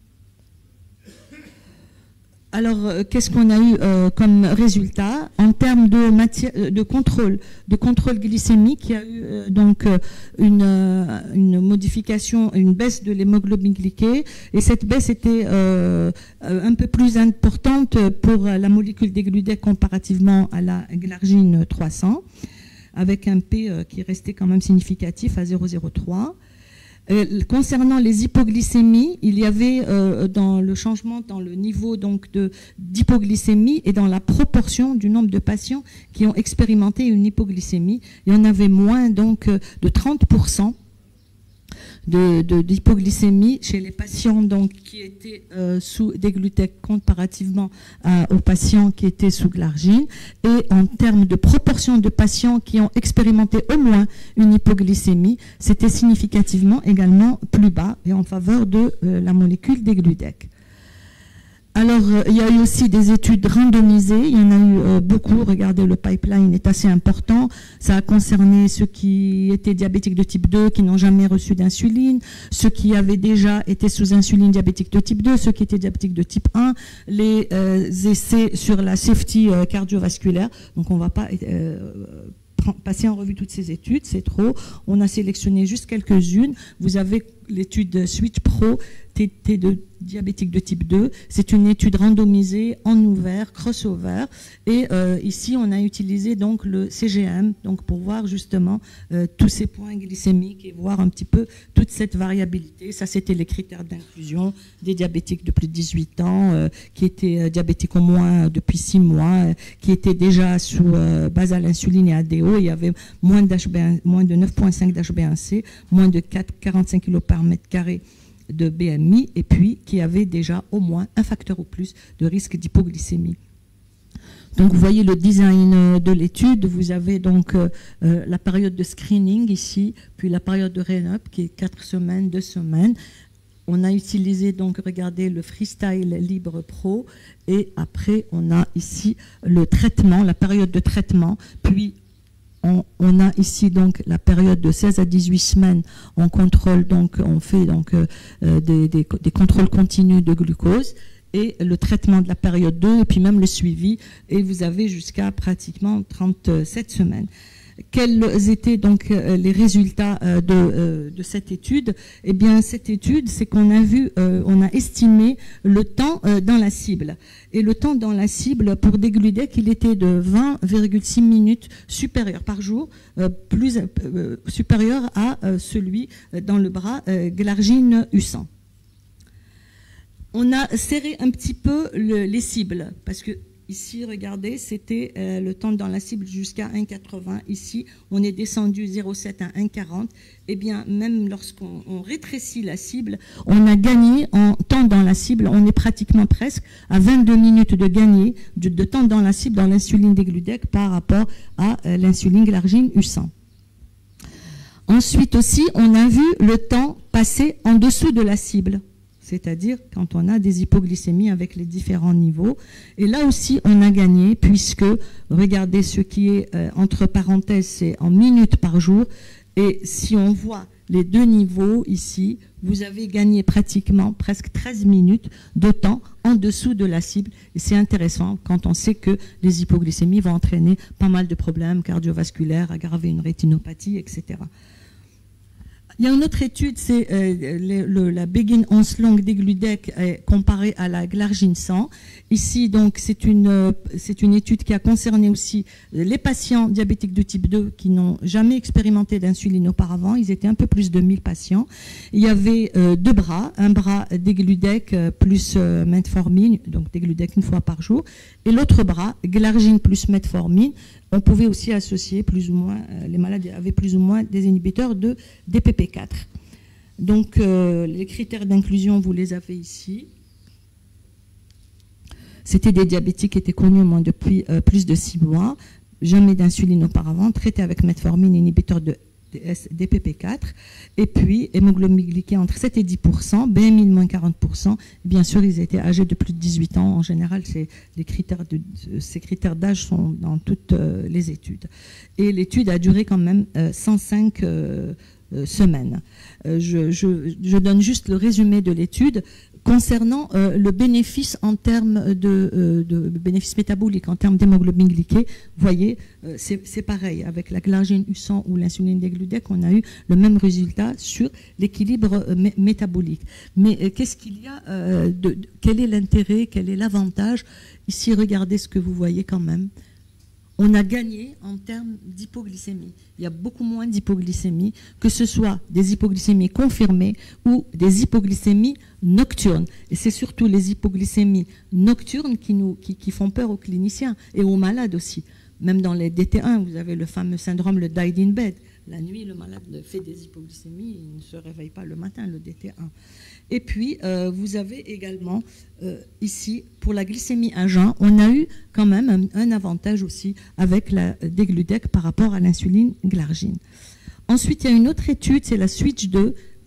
Alors, euh, qu'est-ce qu'on a eu euh, comme résultat en termes de matière, de contrôle, de contrôle glycémique? Il y a eu euh, donc euh, une, euh, une modification, une baisse de l'hémoglobine glyquée, et cette baisse était euh, un peu plus importante pour la molécule Degludec comparativement à la Glargine trois cents, avec un P euh, qui restait quand même significatif à zéro virgule zéro trois. Euh, concernant les hypoglycémies, il y avait euh, dans le changement dans le niveau donc de d'hypoglycémie et dans la proportion du nombre de patients qui ont expérimenté une hypoglycémie, il y en avait moins donc de trente pour cent de, de, d'hypoglycémie chez les patients donc, qui étaient euh, sous Degludec comparativement euh, aux patients qui étaient sous Glargine. Et en termes de proportion de patients qui ont expérimenté au moins une hypoglycémie, c'était significativement également plus bas et en faveur de euh, la molécule Degludec. Alors, euh, il y a eu aussi des études randomisées, il y en a eu euh, beaucoup. Regardez, le pipeline est assez important. Ça a concerné ceux qui étaient diabétiques de type deux, qui n'ont jamais reçu d'insuline, ceux qui avaient déjà été sous insuline diabétique de type deux, ceux qui étaient diabétiques de type un, les euh, essais sur la safety euh, cardiovasculaire. Donc, on ne va pas euh, passer en revue toutes ces études, c'est trop. On a sélectionné juste quelques-unes. Vous avez l'étude Switch Pro, T T de diabétique de type deux. C'est une étude randomisée en ouvert, crossover. Et euh, ici, on a utilisé donc le C G M donc pour voir justement euh, tous ces points glycémiques et voir un petit peu toute cette variabilité. Ça, c'était les critères d'inclusion des diabétiques de plus de dix-huit ans, euh, qui étaient euh, diabétiques au moins depuis six mois, euh, qui étaient déjà sous euh, basal insuline et A D O. Il y avait moins, d'H B un, moins de neuf virgule cinq d'H B un C, moins de quarante-cinq kilos par mètre carré de B M I, et puis qui avait déjà au moins un facteur ou plus de risque d'hypoglycémie. Donc vous voyez le design de l'étude, vous avez donc euh, la période de screening ici, puis la période de Run-up qui est quatre semaines, deux semaines. On a utilisé donc, regardez, le Freestyle Libre Pro, et après on a ici le traitement, la période de traitement, puis On, on a ici donc la période de seize à dix-huit semaines. On contrôle donc, on fait donc euh, des, des, des contrôles continus de glucose et le traitement de la période deux et puis même le suivi. Et vous avez jusqu'à pratiquement trente-sept semaines. Quels étaient donc les résultats de, de cette étude? Eh bien, cette étude, c'est qu'on a vu, on a estimé le temps dans la cible. Et le temps dans la cible pour Degludec, il était de vingt virgule six minutes supérieur par jour, plus supérieur à celui dans le bras Glargine U cent. On a serré un petit peu le, les cibles parce que ici, regardez, c'était euh, le temps dans la cible jusqu'à un virgule quatre-vingts. Ici, on est descendu zéro virgule sept à un virgule quarante. Eh bien, même lorsqu'on rétrécit la cible, on a gagné en temps dans la cible. On est pratiquement presque à vingt-deux minutes de gagné de, de temps dans la cible dans l'insuline Degludec par rapport à euh, l'insuline Glargine U cent. Ensuite aussi, on a vu le temps passé en dessous de la cible, c'est-à-dire quand on a des hypoglycémies avec les différents niveaux. Et là aussi, on a gagné, puisque, regardez ce qui est euh, entre parenthèses, c'est en minutes par jour. Et si on voit les deux niveaux ici, vous avez gagné pratiquement presque treize minutes de temps en dessous de la cible. Et c'est intéressant quand on sait que les hypoglycémies vont entraîner pas mal de problèmes cardiovasculaires, aggraver une rétinopathie, et cetera. Il y a une autre étude, c'est euh, la Begin Onslong Degludec euh, comparée à la Glargine cent. Ici, donc, c'est une, euh, c'est une étude qui a concerné aussi les patients diabétiques de type deux qui n'ont jamais expérimenté d'insuline auparavant. Ils étaient un peu plus de mille patients. Il y avait euh, deux bras, un bras Degludec euh, plus euh, metformine, donc Degludec une fois par jour, et l'autre bras, Glargine plus metformine. On pouvait aussi associer plus ou moins, euh, les malades avaient plus ou moins des inhibiteurs de D P P quatre. Donc euh, les critères d'inclusion, vous les avez ici. C'était des diabétiques qui étaient connus au moins depuis euh, plus de six mois, jamais d'insuline auparavant, traités avec metformine, inhibiteur de D P P quatre, et puis hémoglobine glyquée entre sept et dix pour cent, B M I de moins quarante pour cent. Bien sûr, ils étaient âgés de plus de dix-huit ans. En général, les critères de, ces critères d'âge sont dans toutes euh, les études. Et l'étude a duré quand même euh, cent cinq euh, euh, semaines. Euh, je, je, je donne juste le résumé de l'étude. Concernant euh, le bénéfice en termes de, euh, de bénéfice métabolique, en termes d'hémoglobine glyquée, vous voyez, euh, c'est pareil. Avec la Glargine U cent ou l'insuline Degludec, on a eu le même résultat sur l'équilibre euh, mé métabolique. Mais euh, qu'est-ce qu'il y a euh, de, de, quel est l'intérêt, quel est l'avantage? Ici, regardez ce que vous voyez quand même. On a gagné en termes d'hypoglycémie. Il y a beaucoup moins d'hypoglycémie, que ce soit des hypoglycémies confirmées ou des hypoglycémies nocturnes. Et c'est surtout les hypoglycémies nocturnes qui, nous, qui, qui font peur aux cliniciens et aux malades aussi. Même dans les D T un, vous avez le fameux syndrome, le died in bed. La nuit, le malade fait des hypoglycémies, il ne se réveille pas le matin, le D T un. Et puis, euh, vous avez également, euh, ici, pour la glycémie à jeun, on a eu quand même un, un avantage aussi avec la Degludec par rapport à l'insuline Glargine. Ensuite, il y a une autre étude, c'est la Switch deux.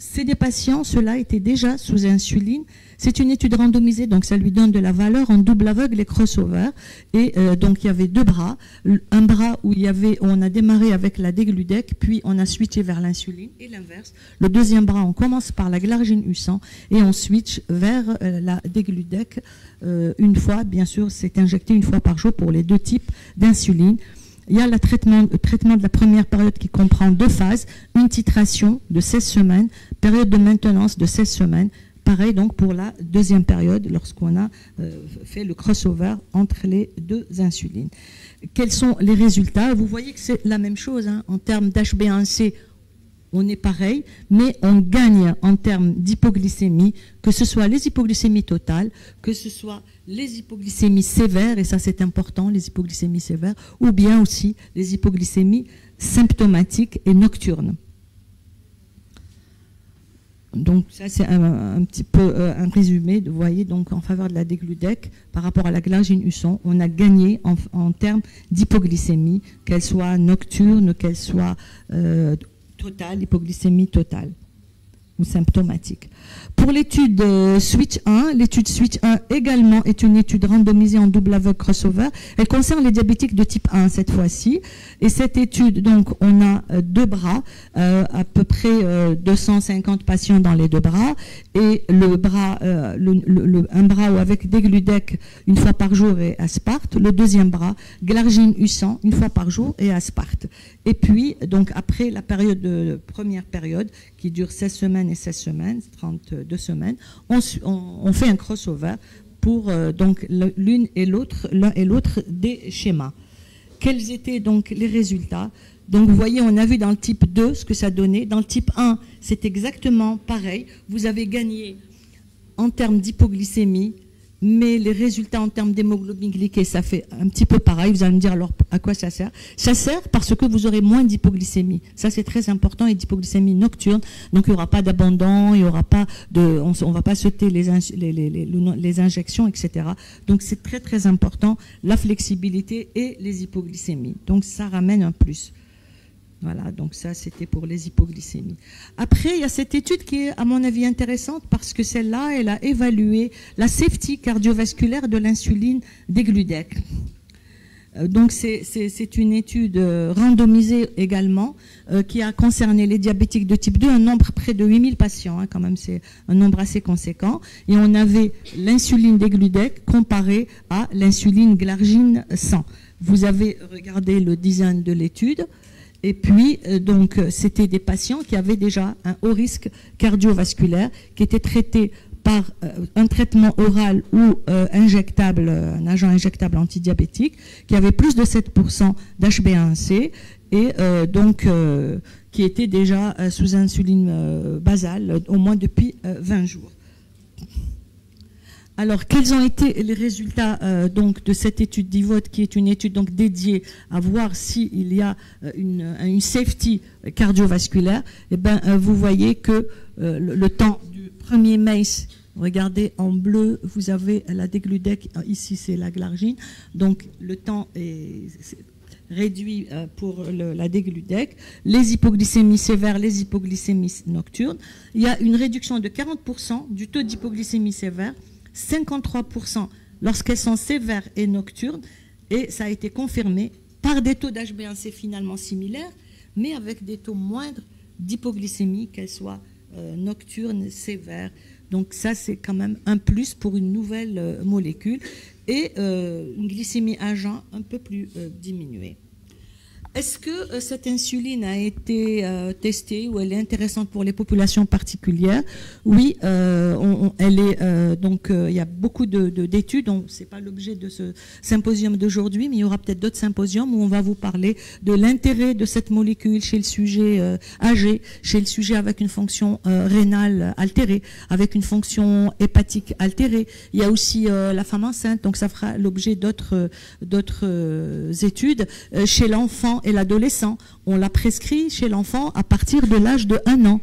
C'est des patients, ceux-là étaient déjà sous insuline. C'est une étude randomisée, donc ça lui donne de la valeur en double aveugle et crossover. Et euh, donc il y avait deux bras. Un bras où il y avait, on a démarré avec la Degludec, puis on a switché vers l'insuline, et l'inverse. Le deuxième bras, on commence par la Glargine U cent et on switch vers euh, la Degludec. Euh, une fois, bien sûr, c'est injecté une fois par jour pour les deux types d'insuline. Il y a le traitement, le traitement de la première période qui comprend deux phases, une titration de seize semaines, période de maintenance de seize semaines. Pareil donc pour la deuxième période, lorsqu'on a euh, fait le crossover entre les deux insulines. Quels sont les résultats? Vous voyez que c'est la même chose, hein. En termes d'H b A one C, on est pareil, mais on gagne en termes d'hypoglycémie, que ce soit les hypoglycémies totales, que ce soit les hypoglycémies sévères, et ça c'est important, les hypoglycémies sévères, ou bien aussi les hypoglycémies symptomatiques et nocturnes. Donc ça c'est un, un petit peu euh, un résumé, vous voyez, donc en faveur de la Degludec par rapport à la Glargine U cent, on a gagné en, en termes d'hypoglycémie, qu'elle soit nocturne, qu'elle soit euh, totale, hypoglycémie totale ou symptomatique. Pour l'étude euh, Switch un, l'étude Switch un également est une étude randomisée en double aveugle crossover. Elle concerne les diabétiques de type un cette fois-ci. Et cette étude, donc, on a euh, deux bras, euh, à peu près euh, deux cent cinquante patients dans les deux bras, et le bras, euh, le, le, le, un bras avec Degludec une fois par jour et asparte, le deuxième bras, Glargine U cent une fois par jour et asparte. Et puis, donc, après la période de première période, qui dure seize semaines et seize semaines, trente-deux semaines, on, on, on fait un crossover pour euh, donc l'une et l'autre, l'un et l'autre des schémas. Quels étaient donc les résultats? Donc vous voyez, on a vu dans le type deux ce que ça donnait. Dans le type un, c'est exactement pareil. Vous avez gagné en termes d'hypoglycémie, mais les résultats en termes d'hémoglobine glyquée, ça fait un petit peu pareil. Vous allez me dire alors à quoi ça sert? Ça sert parce que vous aurez moins d'hypoglycémie. Ça c'est très important, et d'hypoglycémie nocturne. Donc il n'y aura pas d'abandon, il n'y aura pas de, on ne va pas sauter les, les, les, les, les injections, et cetera. Donc c'est très très important, la flexibilité et les hypoglycémies. Donc ça ramène un plus. Voilà, donc ça c'était pour les hypoglycémies. Après, il y a cette étude qui est à mon avis intéressante parce que celle-là, elle a évalué la safety cardiovasculaire de l'insuline Degludec. Donc c'est une étude randomisée également euh, qui a concerné les diabétiques de type deux, un nombre près de huit mille patients, hein, quand même c'est un nombre assez conséquent. Et on avait l'insuline Degludec comparée à l'insuline Glargine cent. Vous avez regardé le design de l'étude. Et puis, euh, donc, c'était des patients qui avaient déjà un haut risque cardiovasculaire, qui étaient traités par euh, un traitement oral ou euh, injectable, un agent injectable antidiabétique, qui avait plus de sept pour cent d'H b A one C et euh, donc euh, qui était déjà euh, sous insuline euh, basale, au moins depuis euh, vingt jours. Alors, quels ont été les résultats euh, donc, de cette étude d'I V O T, qui est une étude donc, dédiée à voir s'il y a euh, une, une safety cardiovasculaire? Eh bien, euh, vous voyez que euh, le, le temps du premier MACE, regardez en bleu, vous avez la Degludec, ici c'est la Glargine, donc le temps est, est réduit euh, pour le, la Degludec, les hypoglycémies sévères, les hypoglycémies nocturnes. Il y a une réduction de quarante pour cent du taux d'hypoglycémie sévère, cinquante-trois pour cent lorsqu'elles sont sévères et nocturnes, et ça a été confirmé par des taux d'H b A one C finalement similaires, mais avec des taux moindres d'hypoglycémie, qu'elles soient euh, nocturnes, sévères. Donc ça, c'est quand même un plus pour une nouvelle euh, molécule, et euh, une glycémie agent un peu plus euh, diminuée. Est-ce que euh, cette insuline a été euh, testée ou elle est intéressante pour les populations particulières? Oui, euh, on, on, elle est euh, donc euh, il y a beaucoup de, de, d'études. C'est pas l'objet de ce symposium d'aujourd'hui, mais il y aura peut-être d'autres symposiums où on va vous parler de l'intérêt de cette molécule chez le sujet euh, âgé, chez le sujet avec une fonction euh, rénale altérée, avec une fonction hépatique altérée. Il y a aussi euh, la femme enceinte, donc ça fera l'objet d'autres d'autres euh, études. Euh, chez l'enfant et l'adolescent, on l'a prescrit chez l'enfant à partir de l'âge de un an.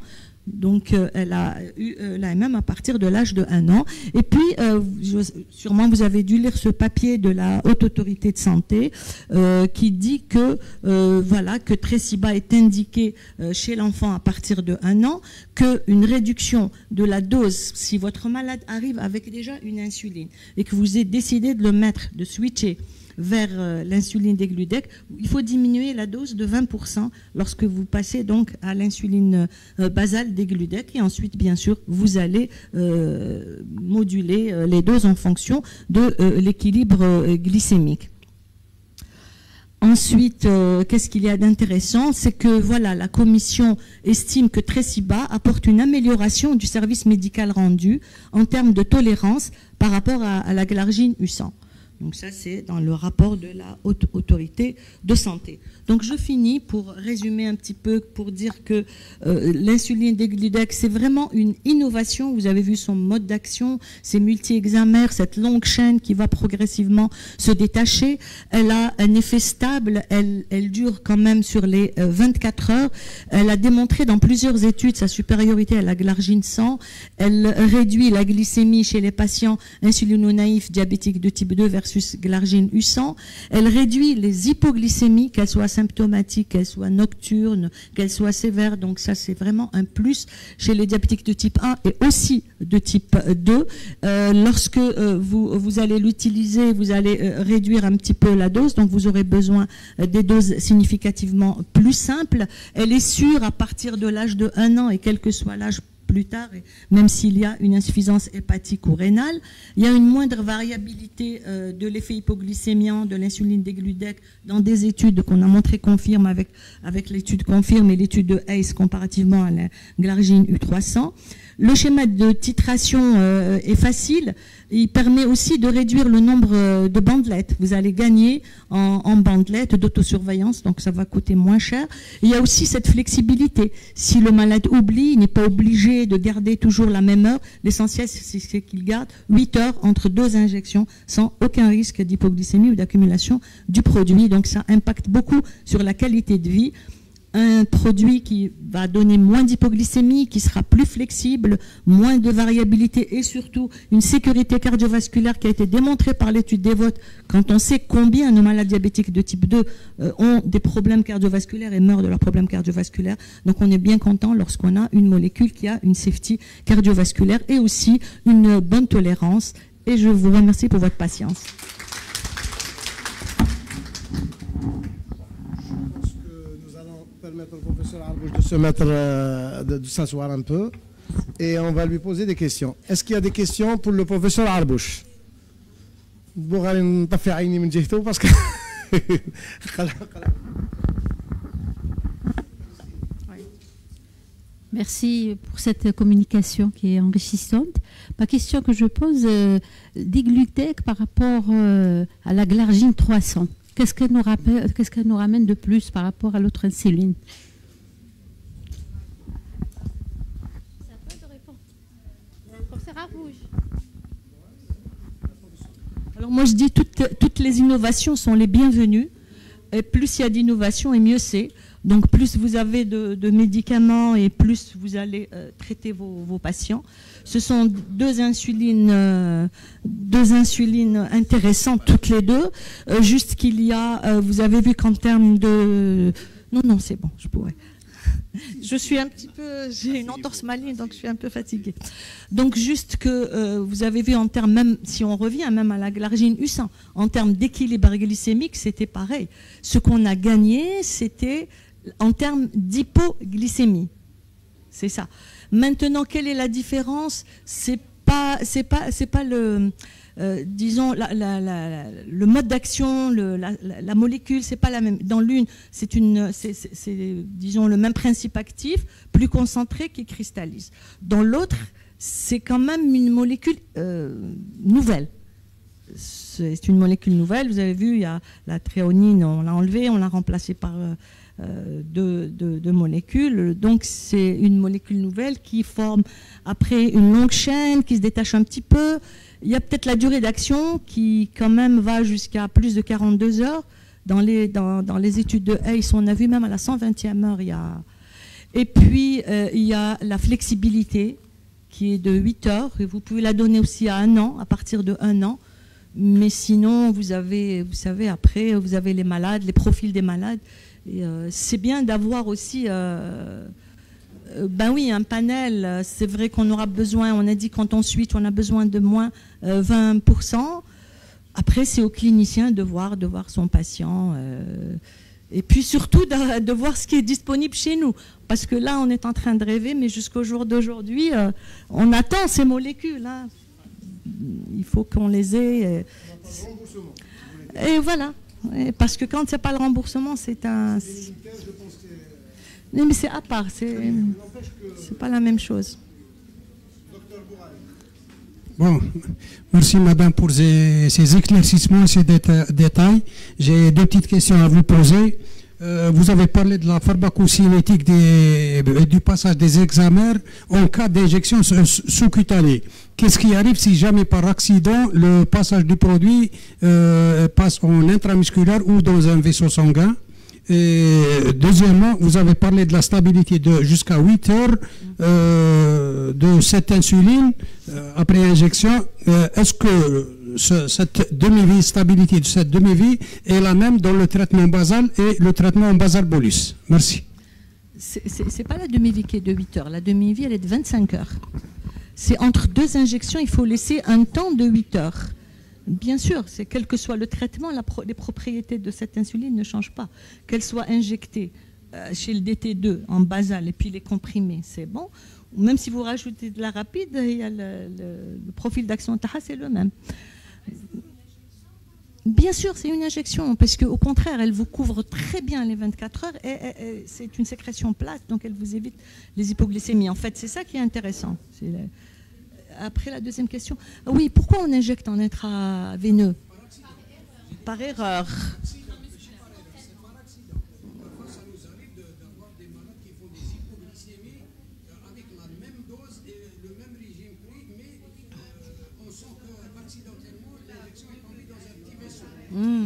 Donc, euh, elle a eu euh, l'A M M à partir de l'âge de un an. Et puis, euh, je, sûrement, vous avez dû lire ce papier de la Haute Autorité de Santé euh, qui dit que, euh, voilà, que Tresiba est indiqué euh, chez l'enfant à partir de un an, qu'une réduction de la dose, si votre malade arrive avec déjà une insuline et que vous avez décidé de le mettre, de switcher vers euh, l'insuline Degludec, il faut diminuer la dose de vingt pour cent lorsque vous passez donc à l'insuline euh, basale Degludec, et ensuite bien sûr vous allez euh, moduler euh, les doses en fonction de euh, l'équilibre euh, glycémique. Ensuite, euh, qu'est-ce qu'il y a d'intéressant? C'est que voilà, la commission estime que Tresiba apporte une amélioration du service médical rendu en termes de tolérance par rapport à, à la glargine U cent. Donc ça, c'est dans le rapport de la Haute Autorité de Santé. Donc je finis pour résumer un petit peu, pour dire que euh, l'insuline Degludec, c'est vraiment une innovation. Vous avez vu son mode d'action, ses multi-hexamères, cette longue chaîne qui va progressivement se détacher. Elle a un effet stable, elle, elle dure quand même sur les euh, vingt-quatre heures. Elle a démontré dans plusieurs études sa supériorité à la glargine cent. Elle réduit la glycémie chez les patients insulino-naïfs diabétiques de type deux versus glargine U cent. Elle réduit les hypoglycémies, qu'elles soient symptomatiques, qu'elles soient nocturnes, qu'elles soient sévères. Donc ça, c'est vraiment un plus chez les diabétiques de type un et aussi de type deux. Euh, lorsque euh, vous, vous allez l'utiliser, vous allez euh, réduire un petit peu la dose. Donc vous aurez besoin euh, des doses significativement plus simples. Elle est sûre à partir de l'âge de un an, et quel que soit l'âge plus tard, et même s'il y a une insuffisance hépatique ou rénale. Il y a une moindre variabilité euh, de l'effet hypoglycémiant de l'insuline Degludec dans des études qu'on a montré confirme avec, avec l'étude confirme et l'étude de Hayes comparativement à la glargine U trois cents. Le schéma de titration euh, est facile. Il permet aussi de réduire le nombre de bandelettes. Vous allez gagner en, en bandelettes d'autosurveillance, donc ça va coûter moins cher. Il y a aussi cette flexibilité. Si le malade oublie, il n'est pas obligé de garder toujours la même heure. L'essentiel, c'est qu'il garde huit heures entre deux injections sans aucun risque d'hypoglycémie ou d'accumulation du produit. Donc ça impacte beaucoup sur la qualité de vie. Un produit qui va donner moins d'hypoglycémie, qui sera plus flexible, moins de variabilité et surtout une sécurité cardiovasculaire qui a été démontrée par l'étude DEVOTE quand on sait combien nos malades diabétiques de type deux euh, ont des problèmes cardiovasculaires et meurent de leurs problèmes cardiovasculaires. Donc on est bien content lorsqu'on a une molécule qui a une safety cardiovasculaire et aussi une bonne tolérance. Et je vous remercie pour votre patience. Permettre au professeur Arbouche de se mettre, euh, de, de s'asseoir un peu, et on va lui poser des questions. Est-ce qu'il y a des questions pour le professeur Arbouche? Parce que merci pour cette communication qui est enrichissante. Ma question que je pose, euh, Degludec par rapport euh, à la glargine trois cents. Qu'est-ce qu'elle nous, qu'est-ce qu'elle nous ramène de plus par rapport à l'autre insuline? Alors moi je dis toutes, toutes les innovations sont les bienvenues. Et plus il y a d'innovations et mieux c'est. Donc plus vous avez de, de médicaments et plus vous allez euh, traiter vos, vos patients. Ce sont deux insulines, euh, deux insulines intéressantes toutes les deux. Euh, juste qu'il y a, euh, vous avez vu qu'en termes de... Non, non, c'est bon, je pourrais. Je suis un petit peu, j'ai une entorse maligne, donc je suis un peu fatiguée. Donc juste que euh, vous avez vu en termes, même si on revient même à la glargine U cent, en termes d'équilibre glycémique, c'était pareil. Ce qu'on a gagné, c'était en termes d'hypoglycémie. C'est ça. Maintenant, quelle est la différence? C'est pas, c'est pas, c'est pas le, euh, disons, la, la, la, le mode d'action, la, la, la molécule, c'est pas la même. Dans l'une, c'est une, c'est, c'est, c'est, disons, le même principe actif, plus concentré, qui cristallise. Dans l'autre, c'est quand même une molécule euh, nouvelle. C'est une molécule nouvelle. Vous avez vu, il y a la tréonine, on l'a enlevée, on l'a remplacée par euh, De, de, de molécules. Donc c'est une molécule nouvelle qui forme après une longue chaîne, qui se détache un petit peu. Il y a peut-être la durée d'action qui quand même va jusqu'à plus de quarante-deux heures. Dans les, dans, dans les études de Hayes, on a vu même à la cent vingtième heure, il y a... Et puis, euh, il y a la flexibilité qui est de huit heures. Et vous pouvez la donner aussi à un an, à partir de un an. Mais sinon, vous avez, vous savez, après, vous avez les malades, les profils des malades. Et euh, c'est bien d'avoir aussi, euh, euh, ben oui, un panel. C'est vrai qu'on aura besoin, on a dit quand on suit, on a besoin de moins euh, vingt pour cent. Après, c'est au clinicien de voir, de voir son patient. Euh, et puis surtout de, de voir ce qui est disponible chez nous. Parce que là, on est en train de rêver, mais jusqu'au jour d'aujourd'hui, euh, on attend ces molécules. Hein. Il faut qu'on les ait. Et voilà. Et parce que quand il n'y a pas le remboursement, c'est un. Non, mais c'est à part. C'est c'est pas la même chose. Bon, merci madame pour ces, ces éclaircissements, ces déta détails. J'ai deux petites questions à vous poser. Euh, vous avez parlé de la pharmacocinétique des, du passage des examens en cas d'injection sous-cutanée. Qu'est-ce qui arrive si jamais par accident le passage du produit euh, passe en intramusculaire ou dans un vaisseau sanguin? Et deuxièmement, vous avez parlé de la stabilité de jusqu'à huit heures euh, de cette insuline euh, après injection. Euh, Est-ce que ce, cette demi-vie, stabilité de cette demi-vie est la même dans le traitement basal et le traitement en basal bolus? Merci. Ce n'est pas la demi-vie qui est de huit heures. La demi-vie, elle est de vingt-cinq heures. C'est entre deux injections, il faut laisser un temps de huit heures. Bien sûr, c'est quel que soit le traitement, la pro les propriétés de cette insuline ne changent pas. Qu'elle soit injectée euh, chez le D T deux en basal et puis les comprimés, c'est bon. Même si vous rajoutez de la rapide, il y a le, le, le profil d'action Taha, c'est le même. Bien sûr, c'est une injection, parce qu'au contraire, elle vous couvre très bien les vingt-quatre heures et, et, et c'est une sécrétion plate, donc elle vous évite les hypoglycémies. En fait, c'est ça qui est intéressant. C'est Après la deuxième question, oui, pourquoi on injecte en intraveineux? Par erreur. Mmh.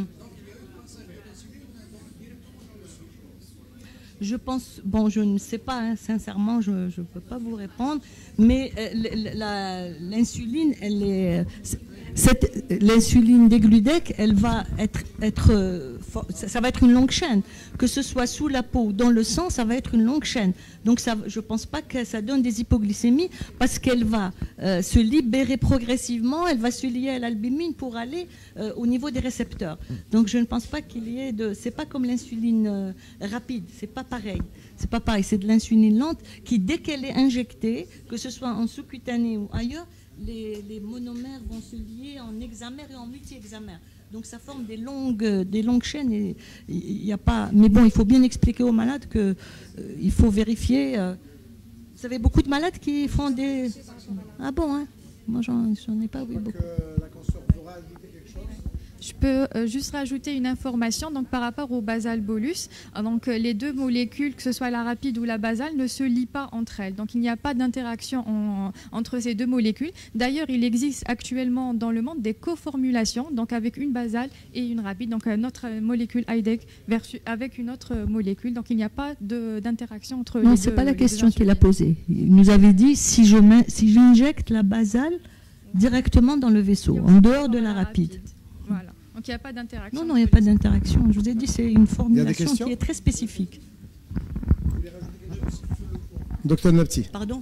Je pense, bon, je ne sais pas, hein, sincèrement, je ne peux pas vous répondre, mais euh, l'insuline, elle est, l'insuline Degludec, elle va être, être euh, ça va être une longue chaîne, que ce soit sous la peau ou dans le sang, ça va être une longue chaîne. Donc ça, je ne pense pas que ça donne des hypoglycémies parce qu'elle va euh, se libérer progressivement, elle va se lier à l'albumine pour aller euh, au niveau des récepteurs. Donc je ne pense pas qu'il y ait de, c'est pas comme l'insuline euh, rapide, c'est pas pareil. C'est pas pareil, c'est de l'insuline lente qui, dès qu'elle est injectée, que ce soit en sous-cutané ou ailleurs, les, les monomères vont se lier en hexamère et en multi-hexamère. Donc ça forme des longues, des longues chaînes. Et il y a pas. Mais bon, il faut bien expliquer aux malades que euh, il faut vérifier. Euh, vous avez beaucoup de malades qui font des. Ah bon, hein? Moi, j'en ai pas vu beaucoup. Je peux euh, juste rajouter une information donc, par rapport au basal bolus. Donc, euh, les deux molécules, que ce soit la rapide ou la basale, ne se lient pas entre elles. Donc, il n'y a pas d'interaction entre ces deux molécules. D'ailleurs, il existe actuellement dans le monde des coformulations, donc avec une basale et une rapide, donc notre molécule I D E C versus avec une autre molécule. Donc, il n'y a pas d'interaction entre non, les deux. Non, ce n'est pas la question qu'il a posée. Il nous avait dit si je mets, si j'injecte la basale directement dans le vaisseau, en dehors de la rapide. rapide. Voilà. Donc il n'y a pas d'interaction. Non, non, il n'y a pas d'interaction. Je vous ai dit, c'est une formulation qui est très spécifique. Docteur Napti. Pardon?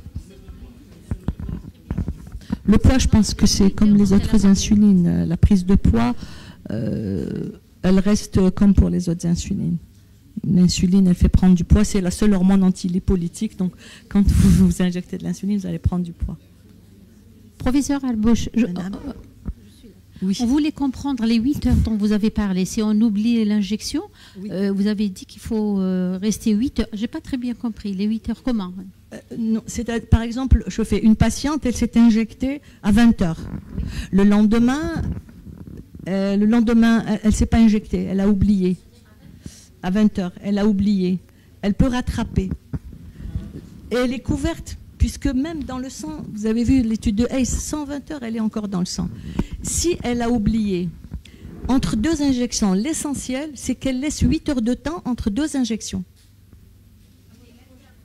Le poids, je pense que c'est comme les autres insulines. La prise de poids, euh, elle reste comme pour les autres insulines. L'insuline, elle fait prendre du poids. C'est la seule hormone anti-lipolytique. Donc, quand vous vous injectez de l'insuline, vous allez prendre du poids. Professeur Albouch, je... Oui. On voulait comprendre les huit heures dont vous avez parlé. Si on oublie l'injection, oui. euh, vous avez dit qu'il faut euh, rester huit heures. Je n'ai pas très bien compris. Les huit heures, comment? euh, non, par exemple, je fais une patiente, elle s'est injectée à vingt heures. Oui. Le lendemain, euh, le lendemain elle ne s'est pas injectée, elle a oublié. À vingt heures, elle a oublié. Elle peut rattraper. Et elle est couverte. Puisque même dans le sang, vous avez vu l'étude de Hayes, cent vingt heures, elle est encore dans le sang. Si elle a oublié, entre deux injections, l'essentiel, c'est qu'elle laisse huit heures de temps entre deux injections.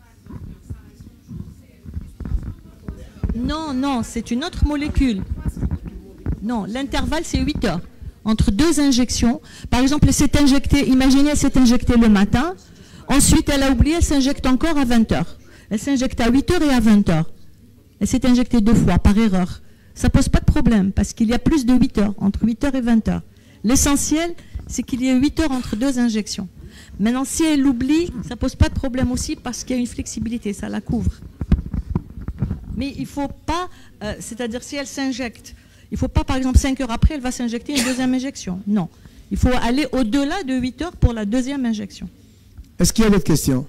Non, non, c'est une autre molécule. Non, l'intervalle, c'est huit heures. Entre deux injections. Par exemple, elle s'est injectée, imaginez, elle s'est injectée le matin. Ensuite, elle a oublié, elle s'injecte encore à vingt heures. Elle s'injecte à huit heures et à vingt heures. Elle s'est injectée deux fois, par erreur. Ça ne pose pas de problème, parce qu'il y a plus de huit heures, entre huit heures et vingt heures. L'essentiel, c'est qu'il y ait huit heures entre deux injections. Maintenant, si elle l'oublie, ça ne pose pas de problème aussi, parce qu'il y a une flexibilité, ça la couvre. Mais il ne faut pas, euh, c'est-à-dire si elle s'injecte, il ne faut pas, par exemple, cinq heures après, elle va s'injecter une deuxième injection. Non. Il faut aller au-delà de huit heures pour la deuxième injection. Est-ce qu'il y a d'autres questions?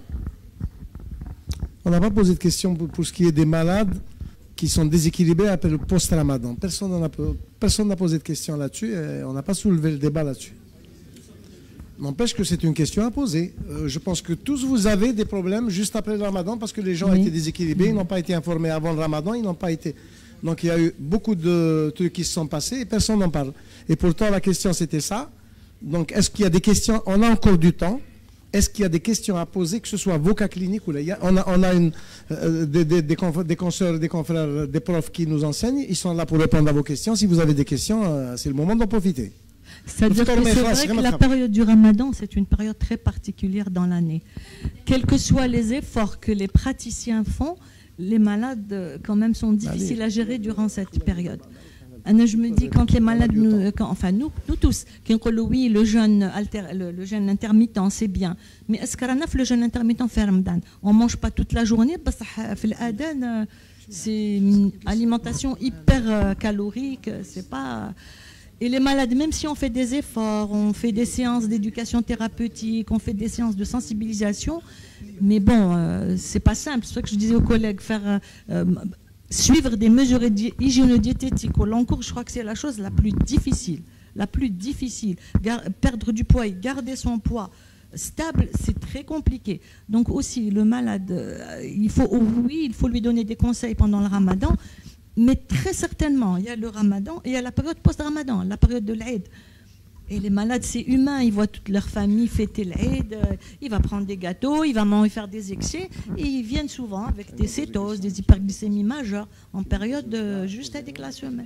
On n'a pas posé de questions pour, pour ce qui est des malades qui sont déséquilibrés après le post-ramadan. Personne n'a personne n'a posé de questions là-dessus et on n'a pas soulevé le débat là-dessus. N'empêche que c'est une question à poser. Euh, je pense que tous vous avez des problèmes juste après le ramadan parce que les gens oui. étaient déséquilibrés, ils n'ont pas été informés avant le ramadan, ils n'ont pas été... Donc il y a eu beaucoup de trucs qui se sont passés et personne n'en parle. Et pourtant la question c'était ça. Donc est-ce qu'il y a des questions? On a encore du temps. Est-ce qu'il y a des questions à poser, que ce soit vos cas cliniques ou là, on a, on a une, euh, des, des, des, des consoeurs, des confrères, des profs qui nous enseignent, ils sont là pour répondre à vos questions. Si vous avez des questions, euh, c'est le moment d'en profiter. C'est-à-dire que c'est vrai que la période du ramadan, c'est une période très particulière dans l'année. Quels que soient les efforts que les praticiens font, les malades quand même sont difficiles à gérer durant cette période. Je me dis, quand les malades, nous, quand, enfin nous, nous tous, qui ont dit oui, le jeûne, alter, le, le jeûne intermittent, c'est bien. Mais est-ce qu'on a le jeûne intermittent fait Ramadan? On ne mange pas toute la journée, parce que c'est une alimentation hyper calorique. C'est pas... Et les malades, même si on fait des efforts, on fait des séances d'éducation thérapeutique, on fait des séances de sensibilisation, mais bon, euh, c'est pas simple. C'est ça que je disais aux collègues, faire... Euh, suivre des mesures hygiéno-diététiques au long cours, je crois que c'est la chose la plus difficile. La plus difficile. Gar perdre du poids et garder son poids stable, c'est très compliqué. Donc aussi, le malade, euh, il faut, oui, il faut lui donner des conseils pendant le ramadan, mais très certainement, il y a le ramadan et il y a la période post-ramadan, la période de l'Aïd. Et les malades, c'est humain, ils voient toute leur famille fêter l'Aïd, euh, il va prendre des gâteaux, il va manger, faire des excès, et ils viennent souvent avec des cétoses, des hyperglycémies majeures, en période de, juste avec la semaine.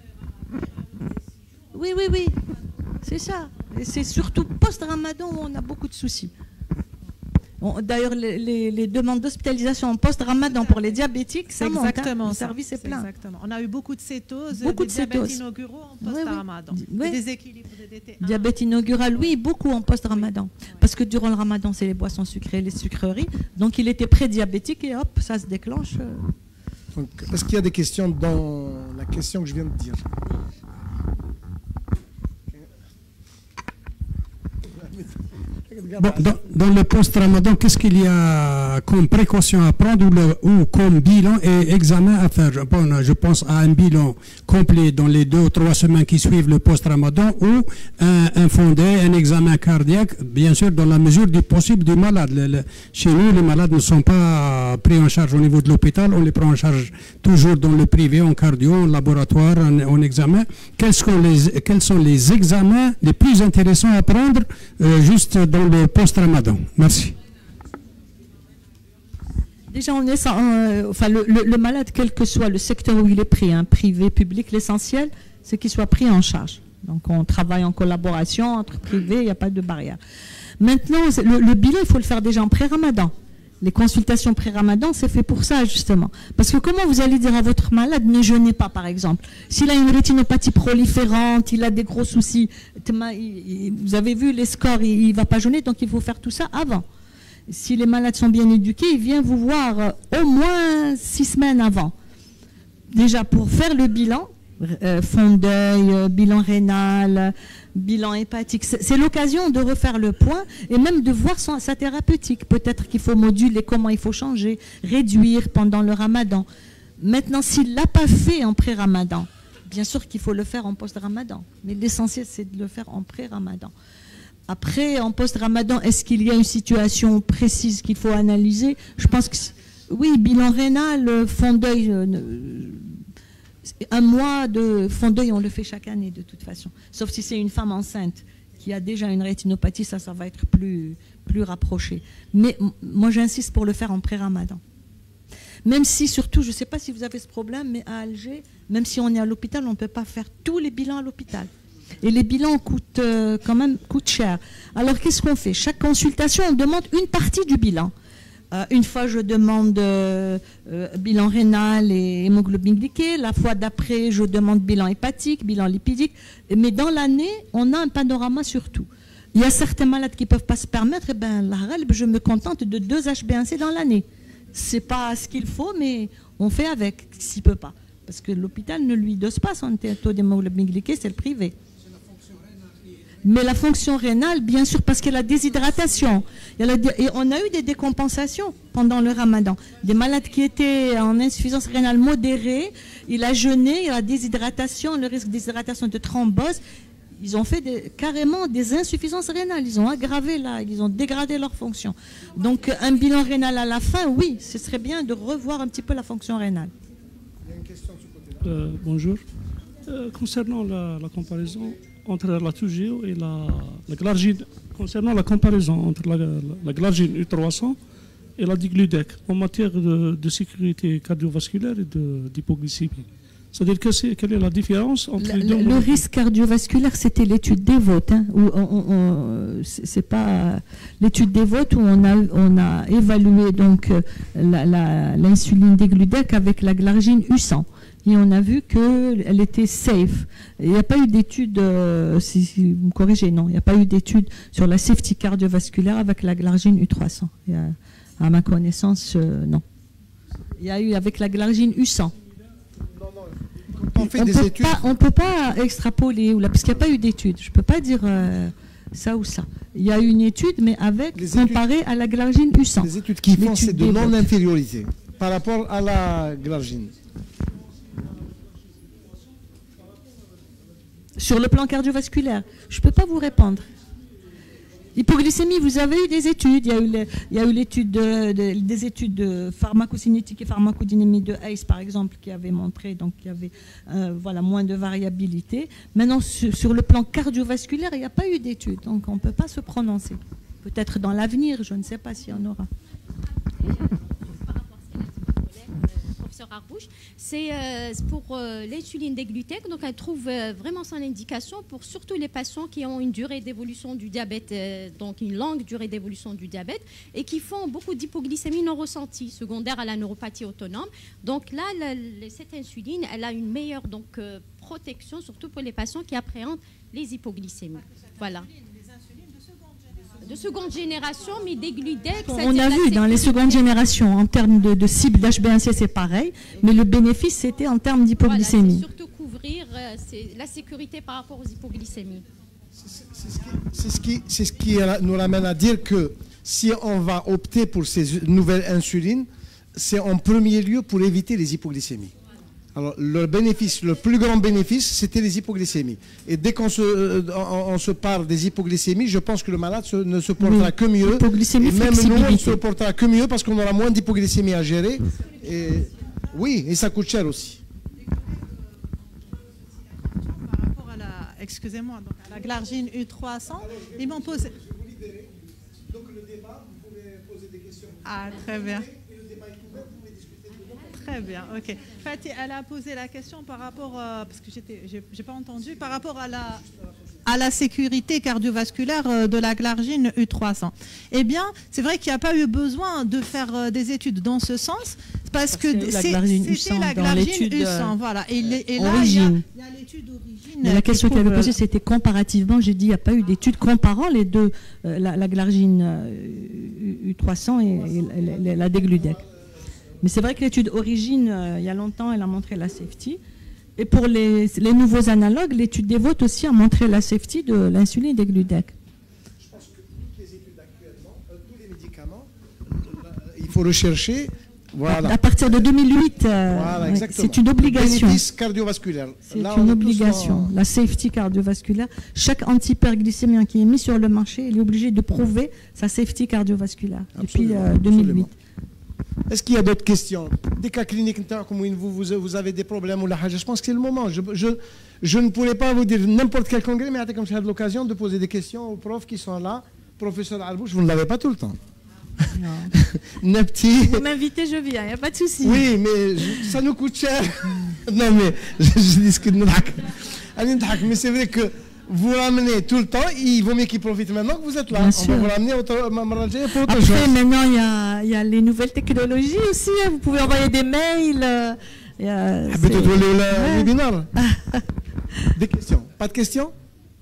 Oui, oui, oui, c'est ça. Et c'est surtout post-ramadan où on a beaucoup de soucis. D'ailleurs, les, les, les demandes d'hospitalisation en post-ramadan pour les diabétiques, c'est exactement hein, le service est plein. Exactement. On a eu beaucoup de cétose, beaucoup des de diabètes cétose. inauguraux en post-ramadan. Oui, oui. Des déséquilibres de D T un. Diabète inaugural, oui, beaucoup en post-ramadan. Oui. Parce que durant le ramadan, c'est les boissons sucrées, les sucreries. Donc, il était pré-diabétique et hop, ça se déclenche. Est-ce qu'il y a des questions dans la question que je viens de dire? Bon, dans, dans le post-ramadan, qu'est-ce qu'il y a comme précaution à prendre ou, le, ou comme bilan et examen à faire? Bon, je pense à un bilan complet dans les deux ou trois semaines qui suivent le post-ramadan ou un, un fondé, un examen cardiaque, bien sûr, dans la mesure du possible du malade. Le, le, chez nous, les malades ne sont pas pris en charge au niveau de l'hôpital, on les prend en charge toujours dans le privé, en cardio, en laboratoire, en, en examen. Quels sont, les, quels sont les examens les plus intéressants à prendre euh, juste dans le post-ramadan? Merci. Déjà, on est sans, euh, enfin, le, le, le malade, quel que soit le secteur où il est pris, hein, privé, public, l'essentiel, c'est qu'il soit pris en charge. Donc, on travaille en collaboration entre privés, il n'y a pas de barrière. Maintenant, le, le bilan, il faut le faire déjà en pré-ramadan. Les consultations pré-ramadan, c'est fait pour ça, justement. Parce que comment vous allez dire à votre malade, ne jeûnez pas, par exemple? S'il a une rétinopathie proliférante, il a des gros soucis, vous avez vu les scores, il ne va pas jeûner, donc il faut faire tout ça avant. Si les malades sont bien éduqués, il vient vous voir au moins six semaines avant. Déjà, pour faire le bilan, euh, fond d'œil, euh, bilan rénal, bilan hépatique. C'est l'occasion de refaire le point et même de voir son, sa thérapeutique. Peut-être qu'il faut moduler, comment il faut changer, réduire pendant le ramadan. Maintenant, s'il ne l'a pas fait en pré-ramadan, bien sûr qu'il faut le faire en post-ramadan. Mais l'essentiel, c'est de le faire en pré-ramadan. Après, en post-ramadan, est-ce qu'il y a une situation précise qu'il faut analyser? Je pense que oui, bilan rénal, fond d'œil... Euh, un mois de fond d'œil, on le fait chaque année de toute façon. Sauf si c'est une femme enceinte qui a déjà une rétinopathie, ça, ça va être plus, plus rapproché. Mais moi, j'insiste pour le faire en pré-ramadan. Même si, surtout, je ne sais pas si vous avez ce problème, mais à Alger, même si on est à l'hôpital, on ne peut pas faire tous les bilans à l'hôpital. Et les bilans coûtent euh, quand même coûtent cher. Alors qu'est-ce qu'on fait? Chaque consultation, on demande une partie du bilan. Euh, une fois, je demande euh, euh, bilan rénal et hémoglobine glyquée. La fois d'après, je demande bilan hépatique, bilan lipidique. Mais dans l'année, on a un panorama sur tout. Il y a certains malades qui ne peuvent pas se permettre. Eh ben, la règle, je me contente de deux H b A C dans l'année. Ce n'est pas ce qu'il faut, mais on fait avec, s'il ne peut pas. Parce que l'hôpital ne lui dose pas son taux d'hémoglobine glyquée, c'est le privé. Mais la fonction rénale, bien sûr, parce qu'il y a la déshydratation. Il y a la, et on a eu des décompensations pendant le ramadan. Des malades qui étaient en insuffisance rénale modérée, il a jeûné, il y a la déshydratation, le risque de déshydratation de thrombose. Ils ont fait des, carrément des insuffisances rénales. Ils ont aggravé là, ils ont dégradé leur fonction. Donc un bilan rénal à la fin, oui, ce serait bien de revoir un petit peu la fonction rénale. Il y a une question de ce côté-là. Euh, bonjour. Euh, concernant la, la comparaison entre la Toujeo et la, la glargine, concernant la comparaison entre la, la, la glargine U trois cents et la digludec en matière de, de sécurité cardiovasculaire et d'hypoglycémie. C'est-à-dire que c'est, quelle est la différence entre la, les deux? Le risque cardiovasculaire, c'était l'étude DEVOTE. Hein, où on, on, on, c'est pas l'étude DEVOTE où on a, on a évalué donc l'insuline dégludec avec la glargine U cent. Et on a vu qu'elle était safe. Il n'y a pas eu d'étude, euh, si, si vous me corrigez, non, il n'y a pas eu d'étude sur la safety cardiovasculaire avec la glargine U trois cents. Il y a, à ma connaissance, euh, non. Il y a eu avec la glargine U cent. On fait on des peut études. Pas, on ne peut pas extrapoler, ou là, parce qu'il n'y a pas eu d'étude. Je ne peux pas dire euh, ça ou ça. Il y a eu une étude, mais avec, Les comparée études, à la glargine U cent. les études qui font, c'est de L'étude DEVOTE. non-infériorité par rapport à la glargine. Sur le plan cardiovasculaire, je ne peux pas vous répondre. Hypoglycémie, vous avez eu des études. Il y a eu, le, il y a eu l'étude de, de, des études de pharmacocinétique et pharmacodynamie de A C E, par exemple, qui avait montré donc qu'il y avait euh, voilà, moins de variabilité. Maintenant, sur, sur le plan cardiovasculaire, il n'y a pas eu d'études. Donc, on ne peut pas se prononcer. Peut-être dans l'avenir, je ne sais pas s'il y en aura. C'est euh, pour euh, l'insuline déglutec, donc elle trouve euh, vraiment son indication pour surtout les patients qui ont une durée d'évolution du diabète, euh, donc une longue durée d'évolution du diabète, et qui font beaucoup d'hypoglycémie non ressentie, secondaire à la neuropathie autonome. Donc là, la, la, cette insuline, elle a une meilleure donc, euh, protection, surtout pour les patients qui appréhendent les hypoglycémies. Voilà. De seconde génération, mais dégludec. On a vu dans les secondes générations, en termes de, de cible d'H b A C, c'est pareil, mais le bénéfice, c'était en termes d'hypoglycémie. Voilà, c'est surtout couvrir euh, la sécurité par rapport aux hypoglycémies. C'est ce qui, c'est ce qui nous ramène à dire que si on va opter pour ces nouvelles insulines, c'est en premier lieu pour éviter les hypoglycémies. Alors, le bénéfice, le plus grand bénéfice, c'était les hypoglycémies. Et dès qu'on se, euh, on, on se parle des hypoglycémies, je pense que le malade se, ne se portera oui. que mieux. Et même nous, on ne se portera que mieux parce qu'on aura moins d'hypoglycémie à gérer. Et, oui, et ça coûte cher aussi. Par rapport à la, excusez-moi, donc à la glargine U trois cents, ils m'ont posé... Donc le débat, vous pouvez poser des questions. Ah, très bien. Très bien, ok. Fatih, elle a posé la question par rapport, euh, parce que j'étais, j'ai, j'ai pas entendu, par rapport à la, à la sécurité cardiovasculaire euh, de la glargine U trois cents. Eh bien, c'est vrai qu'il n'y a pas eu besoin de faire euh, des études dans ce sens, parce que c'est, c'était la glargine U cent, voilà. Et, et là, il y a, il y a l'étude d'origine. Mais la question qu'elle avait posée, c'était comparativement. J'ai dit, il n'y a pas eu d'études comparant les deux, euh, la, la glargine euh, U trois cents et, et, et la dégludec. Mais c'est vrai que l'étude origine, euh, il y a longtemps, elle a montré la safety. Et pour les, les nouveaux analogues, l'étude DEVOTE aussi a montré la safety de l'insuline dégludec. Je pense que toutes les études actuellement, euh, tous les médicaments, euh, il faut rechercher. Voilà. À partir de deux mille huit, euh, voilà, c'est une obligation. Bénéfice cardiovasculaire. C'est une obligation. En... La safety cardiovasculaire. Chaque antihyperglycémien qui est mis sur le marché, il est obligé de prouver sa safety cardiovasculaire depuis euh, deux mille huit. Absolument. Est-ce qu'il y a d'autres questions? Des cas cliniques, comme vous, vous, vous avez des problèmes ou la je pense que c'est le moment. Je, je, je ne pourrais pas vous dire n'importe quel congrès, mais comme j'ai l'occasion de poser des questions aux profs qui sont là. Professeur Arbouch, vous ne l'avez pas tout le temps. Non. Vous m'invitez, je viens, il n'y a pas de souci. Oui, mais je, ça nous coûte cher. Non, mais je, je discute. Mais c'est vrai que vous ramenez tout le temps, il vaut mieux qu'il profite maintenant que vous êtes là. Bien On sûr. va vous ramener autre, pour autre Après, chose. maintenant, il y a, il y a les nouvelles technologies aussi. Hein. Vous pouvez envoyer des mails. Euh, il y a, Ah, peut-être c'est- le Ouais. webinaire. Des questions? Pas de questions?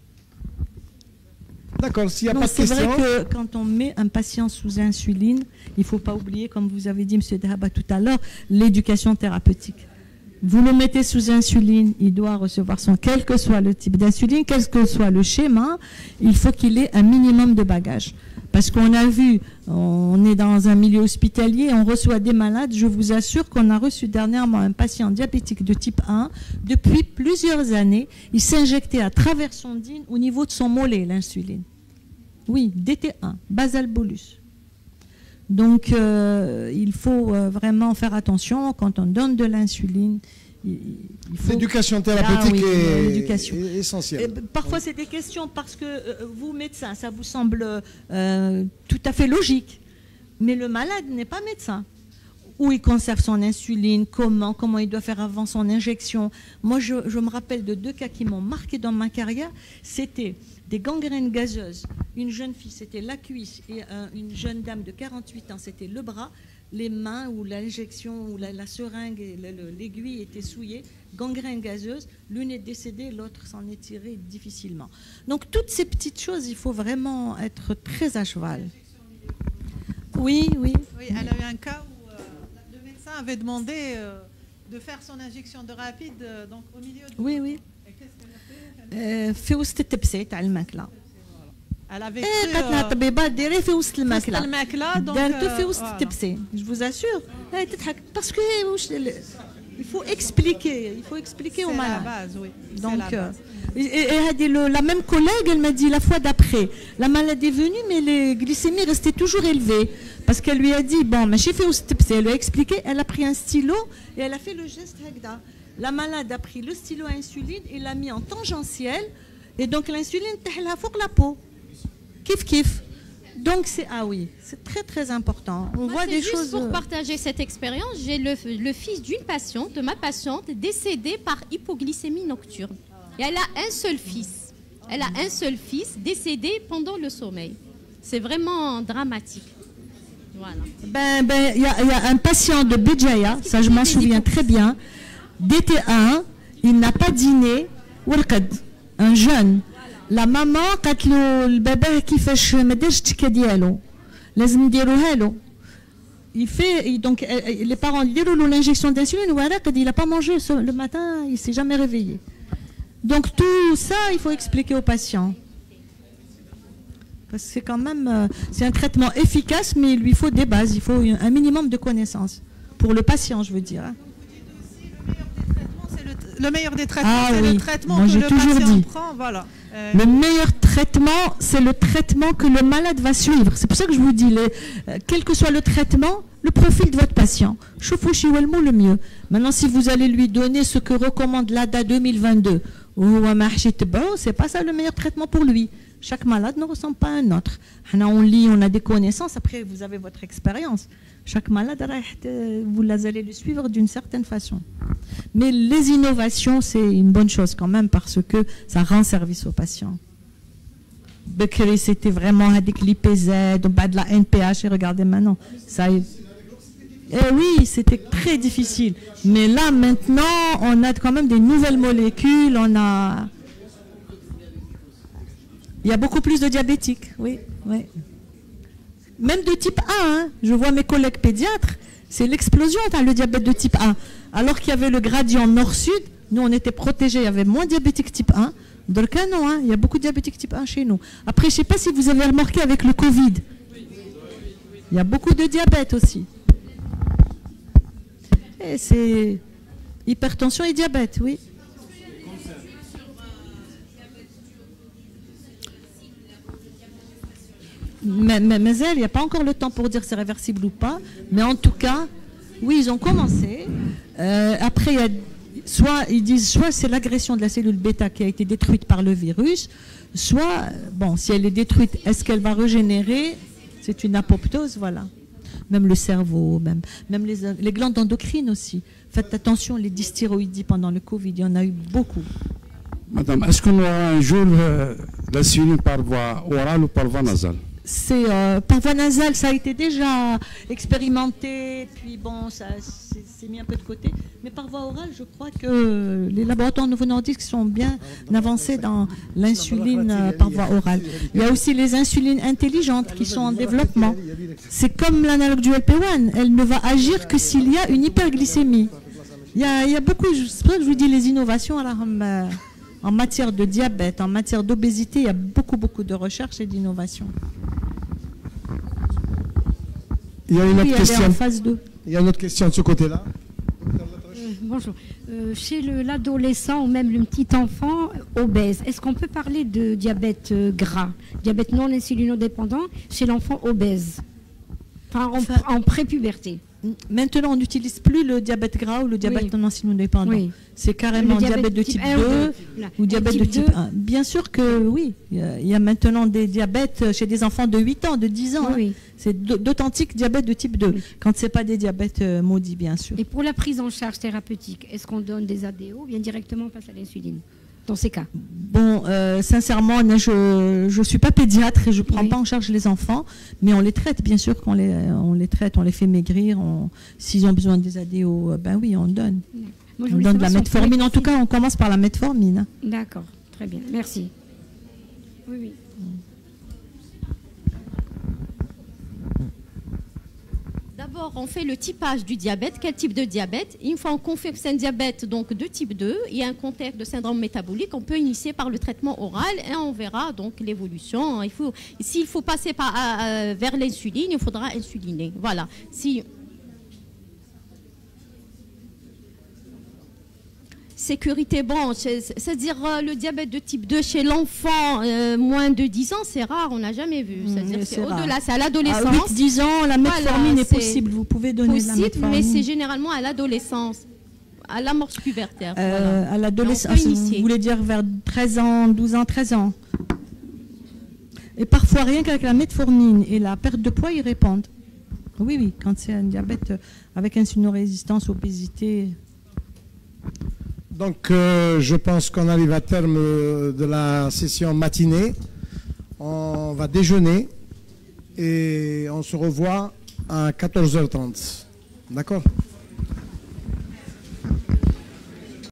D'accord, s'il n'y a Non, pas de c'est vrai questions. que quand on met un patient sous insuline, il ne faut pas oublier, comme vous avez dit, M. Dahaba, tout à l'heure, l'éducation thérapeutique. Vous le mettez sous insuline, il doit recevoir son, quel que soit le type d'insuline, quel que soit le schéma, il faut qu'il ait un minimum de bagages. Parce qu'on a vu, on est dans un milieu hospitalier, on reçoit des malades. Je vous assure qu'on a reçu dernièrement un patient diabétique de type un. Depuis plusieurs années, il s'injectait à travers son dîne au niveau de son mollet, l'insuline. Oui, D T un, basal bolus. Donc, euh, il faut euh, vraiment faire attention quand on donne de l'insuline. Il, il faut... L'éducation thérapeutique Ah oui, est, l'éducation. est essentielle. Et parfois, c'est des questions parce que euh, vous, médecin, ça vous semble euh, tout à fait logique. Mais le malade n'est pas médecin. Où il conserve son insuline, comment, comment il doit faire avant son injection. Moi, je, je me rappelle de deux cas qui m'ont marqué dans ma carrière. C'était des gangrènes gazeuses. Une jeune fille, c'était la cuisse, et euh, une jeune dame de quarante-huit ans, c'était le bras, les mains où l'injection, où la, la seringue et le- le- l'aiguille étaient souillées. Gangrène gazeuse, l'une est décédée, l'autre s'en est tirée difficilement. Donc toutes ces petites choses, il faut vraiment être très à cheval. Oui, oui. Oui, elle a eu un cas où euh, le médecin avait demandé euh, de faire son injection de rapide euh, donc au milieu du... Oui, oui. Et qu'est-ce qu'elle a fait آه، في وسط التبسه تاع الماكله. Elle avait ايه cru, قالت لها euh, الطبيبه ديري في وسط الماكله. الماكلة donc دارته في euh, وسط voilà. التبسه. Je vous assure. هي تضحك parce que واش ال- il faut expliquer, il faut expliquer aux C'est la malades. base, oui. C'est Donc, la euh, base. et, et elle a dit, le- la même collègue, elle m'a dit la fois d'après, la maladie est venue, mais les glycémies restaient toujours élevées. Parce qu'elle lui a dit, bon, mais j'ai fait au stepsé. Elle lui a expliqué, elle a pris un stylo et elle a fait le geste Hagda. La malade a pris le stylo à insuline et l'a mis en tangentiel. Et donc l'insuline, elle a fouq la peau. Kif kif. Donc c'est, ah oui, c'est très très important. On Moi, voit c'est des juste choses. pour euh, partager cette expérience, j'ai le, le fils d'une patiente, de ma patiente, décédé par hypoglycémie nocturne. Et elle a un seul fils. Elle a un seul fils décédé pendant le sommeil. C'est vraiment dramatique. Voilà. Ben, ben, il y, a- il y a un patient de Béjaïa, ça je m'en souviens très bien, D T un, il n'a pas dîné, ورقد, un jeune. La maman قالت له البابا كيفاش ما دارش التكه ديالو لازم نديروها له. Il fait, il- donc euh, euh, les parents lui disent l'injection d'insuline, ورقد, il n'a pas mangé ce- le matin, il s'est jamais réveillé. Donc tout ça, il faut expliquer aux patients. Parce que c'est quand même, euh, c'est un traitement efficace, mais il lui faut des bases, il faut un minimum de connaissances. Pour le patient, je veux dire. hein. Le meilleur des traitements, Ah c'est oui. le traitement Moi, que j'ai le toujours patient dit. prend. Voilà. Euh, Le meilleur traitement, c'est le traitement que le malade va suivre. C'est pour ça que je vous dis, les- euh, quel que soit le traitement, le profil de votre patient. Choufou chiouelmou le mieux. Maintenant, si vous allez lui donner ce que recommande l'A D A deux mille vingt-deux, ou un marché tebao, c'est pas ça le meilleur traitement pour lui. Chaque malade ne ressemble pas à un autre. Hana, on lit, on a des connaissances, après vous avez votre expérience. Chaque malade, euh, vous allez le suivre d'une certaine façon. Mais les innovations, c'est une bonne chose quand même parce que ça rend service aux patients. Bekri, c'était vraiment avec l'I P Z, on bat de la N P H et regardez maintenant. Ça est... Eh oui, c'était très difficile. Mais là, maintenant, on a quand même des nouvelles molécules, on a... Il y a beaucoup plus de diabétiques, oui, oui. Même de type un, hein. Je vois mes collègues pédiatres, c'est l'explosion dans le diabète de type un. Alors qu'il y avait le gradient nord-sud, nous on était protégés, il y avait moins de diabétiques type un. Donc non, hein, il y a beaucoup de diabétiques type un chez nous. Après, je ne sais pas si vous avez remarqué avec le Covid, il y a beaucoup de diabète aussi. Et c'est hypertension et diabète, oui. Mais, mais, mais elle, il n'y a pas encore le temps pour dire c'est réversible ou pas. Mais en tout cas, oui, ils ont commencé. Euh, après, il y a, soit ils disent soit c'est l'agression de la cellule bêta qui a été détruite par le virus, soit, bon, si elle est détruite, est-ce qu'elle va régénérer? C'est une apoptose, voilà. Même le cerveau, même, même les, les glandes endocrines aussi. Faites attention, les dysthyroïdies pendant le Covid, il y en a eu beaucoup. Madame, est-ce qu'on aura un jour euh, l'insuline par voie orale ou par voie nasale? C'est euh, par voie nasale, ça a été déjà expérimenté, puis bon, ça s'est mis un peu de côté. Mais par voie orale, je crois que les laboratoires Novo Nordisk sont bien avancés dans l'insuline euh, par voie orale. Il y a aussi les insulines intelligentes qui sont en développement. C'est comme l'analogue du L P un, elle ne va agir que s'il y a une hyperglycémie. Il y a, il y a beaucoup, c'est pour ça que je vous dis les innovations. Alors, euh, en matière de diabète, en matière d'obésité, il y a beaucoup, beaucoup de recherches et d'innovations. Il y a une autre Oui, question. en phase deux. Il y a une autre question de ce côté-là. Euh, bonjour. Euh, chez l'adolescent ou même le petit enfant obèse, est-ce qu'on peut parler de diabète euh, gras, diabète non insulinodépendant chez l'enfant obèse, enfin, en, Enfin, en prépuberté? Maintenant, on n'utilise plus le diabète gras ou le diabète Oui. non insulinodépendant. Oui. C'est carrément Le diabète, diabète de type type un ou deux deux. Là. ou Et diabète type de type deux. un. Bien sûr que oui. Il y a, il y a maintenant des diabètes chez des enfants de huit ans, de dix ans. Oui. Hein. C'est d'authentiques diabètes de type deux. Oui. Quand ce n'est pas des diabètes euh, maudits, bien sûr. Et pour la prise en charge thérapeutique, est-ce qu'on donne des A D O ou bien directement on passe à l'insuline dans ces cas? Bon, euh, sincèrement, je ne suis pas pédiatre et je ne prends Oui. pas en charge les enfants, mais on les traite, bien sûr qu'on les, on les traite, on les fait maigrir. S'ils ont besoin des A D O, euh, ben oui, on donne. Moi, je On voulais donne de la savoir si on metformine. En tout pouvait- cas, on commence par la metformine. D'accord, très bien, merci. Oui, oui. D'abord, on fait le typage du diabète. Quel type de diabète? Une fois qu'on confirme que c'est un diabète donc, de type deux, il y a un contexte de syndrome métabolique, on peut initier par le traitement oral et on verra donc l'évolution. Il faut, s'il faut passer par, euh, vers l'insuline, il faudra insuliner. Voilà. Si, sécurité, bon, c'est-à-dire euh, le diabète de type deux chez l'enfant euh, moins de dix ans, c'est rare, on n'a jamais vu. C'est-à-dire Mmh, c'est c'est rare. au-delà, c'est à l'adolescence. À huit dix ans, la metformine Voilà, est c'est possible. Vous pouvez donner de la possible, metformine. mais c'est généralement à l'adolescence, à l'amorce pubertaire. Euh, voilà. À l'adolescence, Et on peut vous initier. voulez dire vers treize ans, douze ans, treize ans. Et parfois, rien qu'avec la metformine et la perte de poids, ils répondent. Oui, oui, quand c'est un diabète avec insulinorésistance, obésité. Donc, euh, je pense qu'on arrive à terme euh, de la session matinée. On va déjeuner et on se revoit à quatorze heures trente. D'accord ?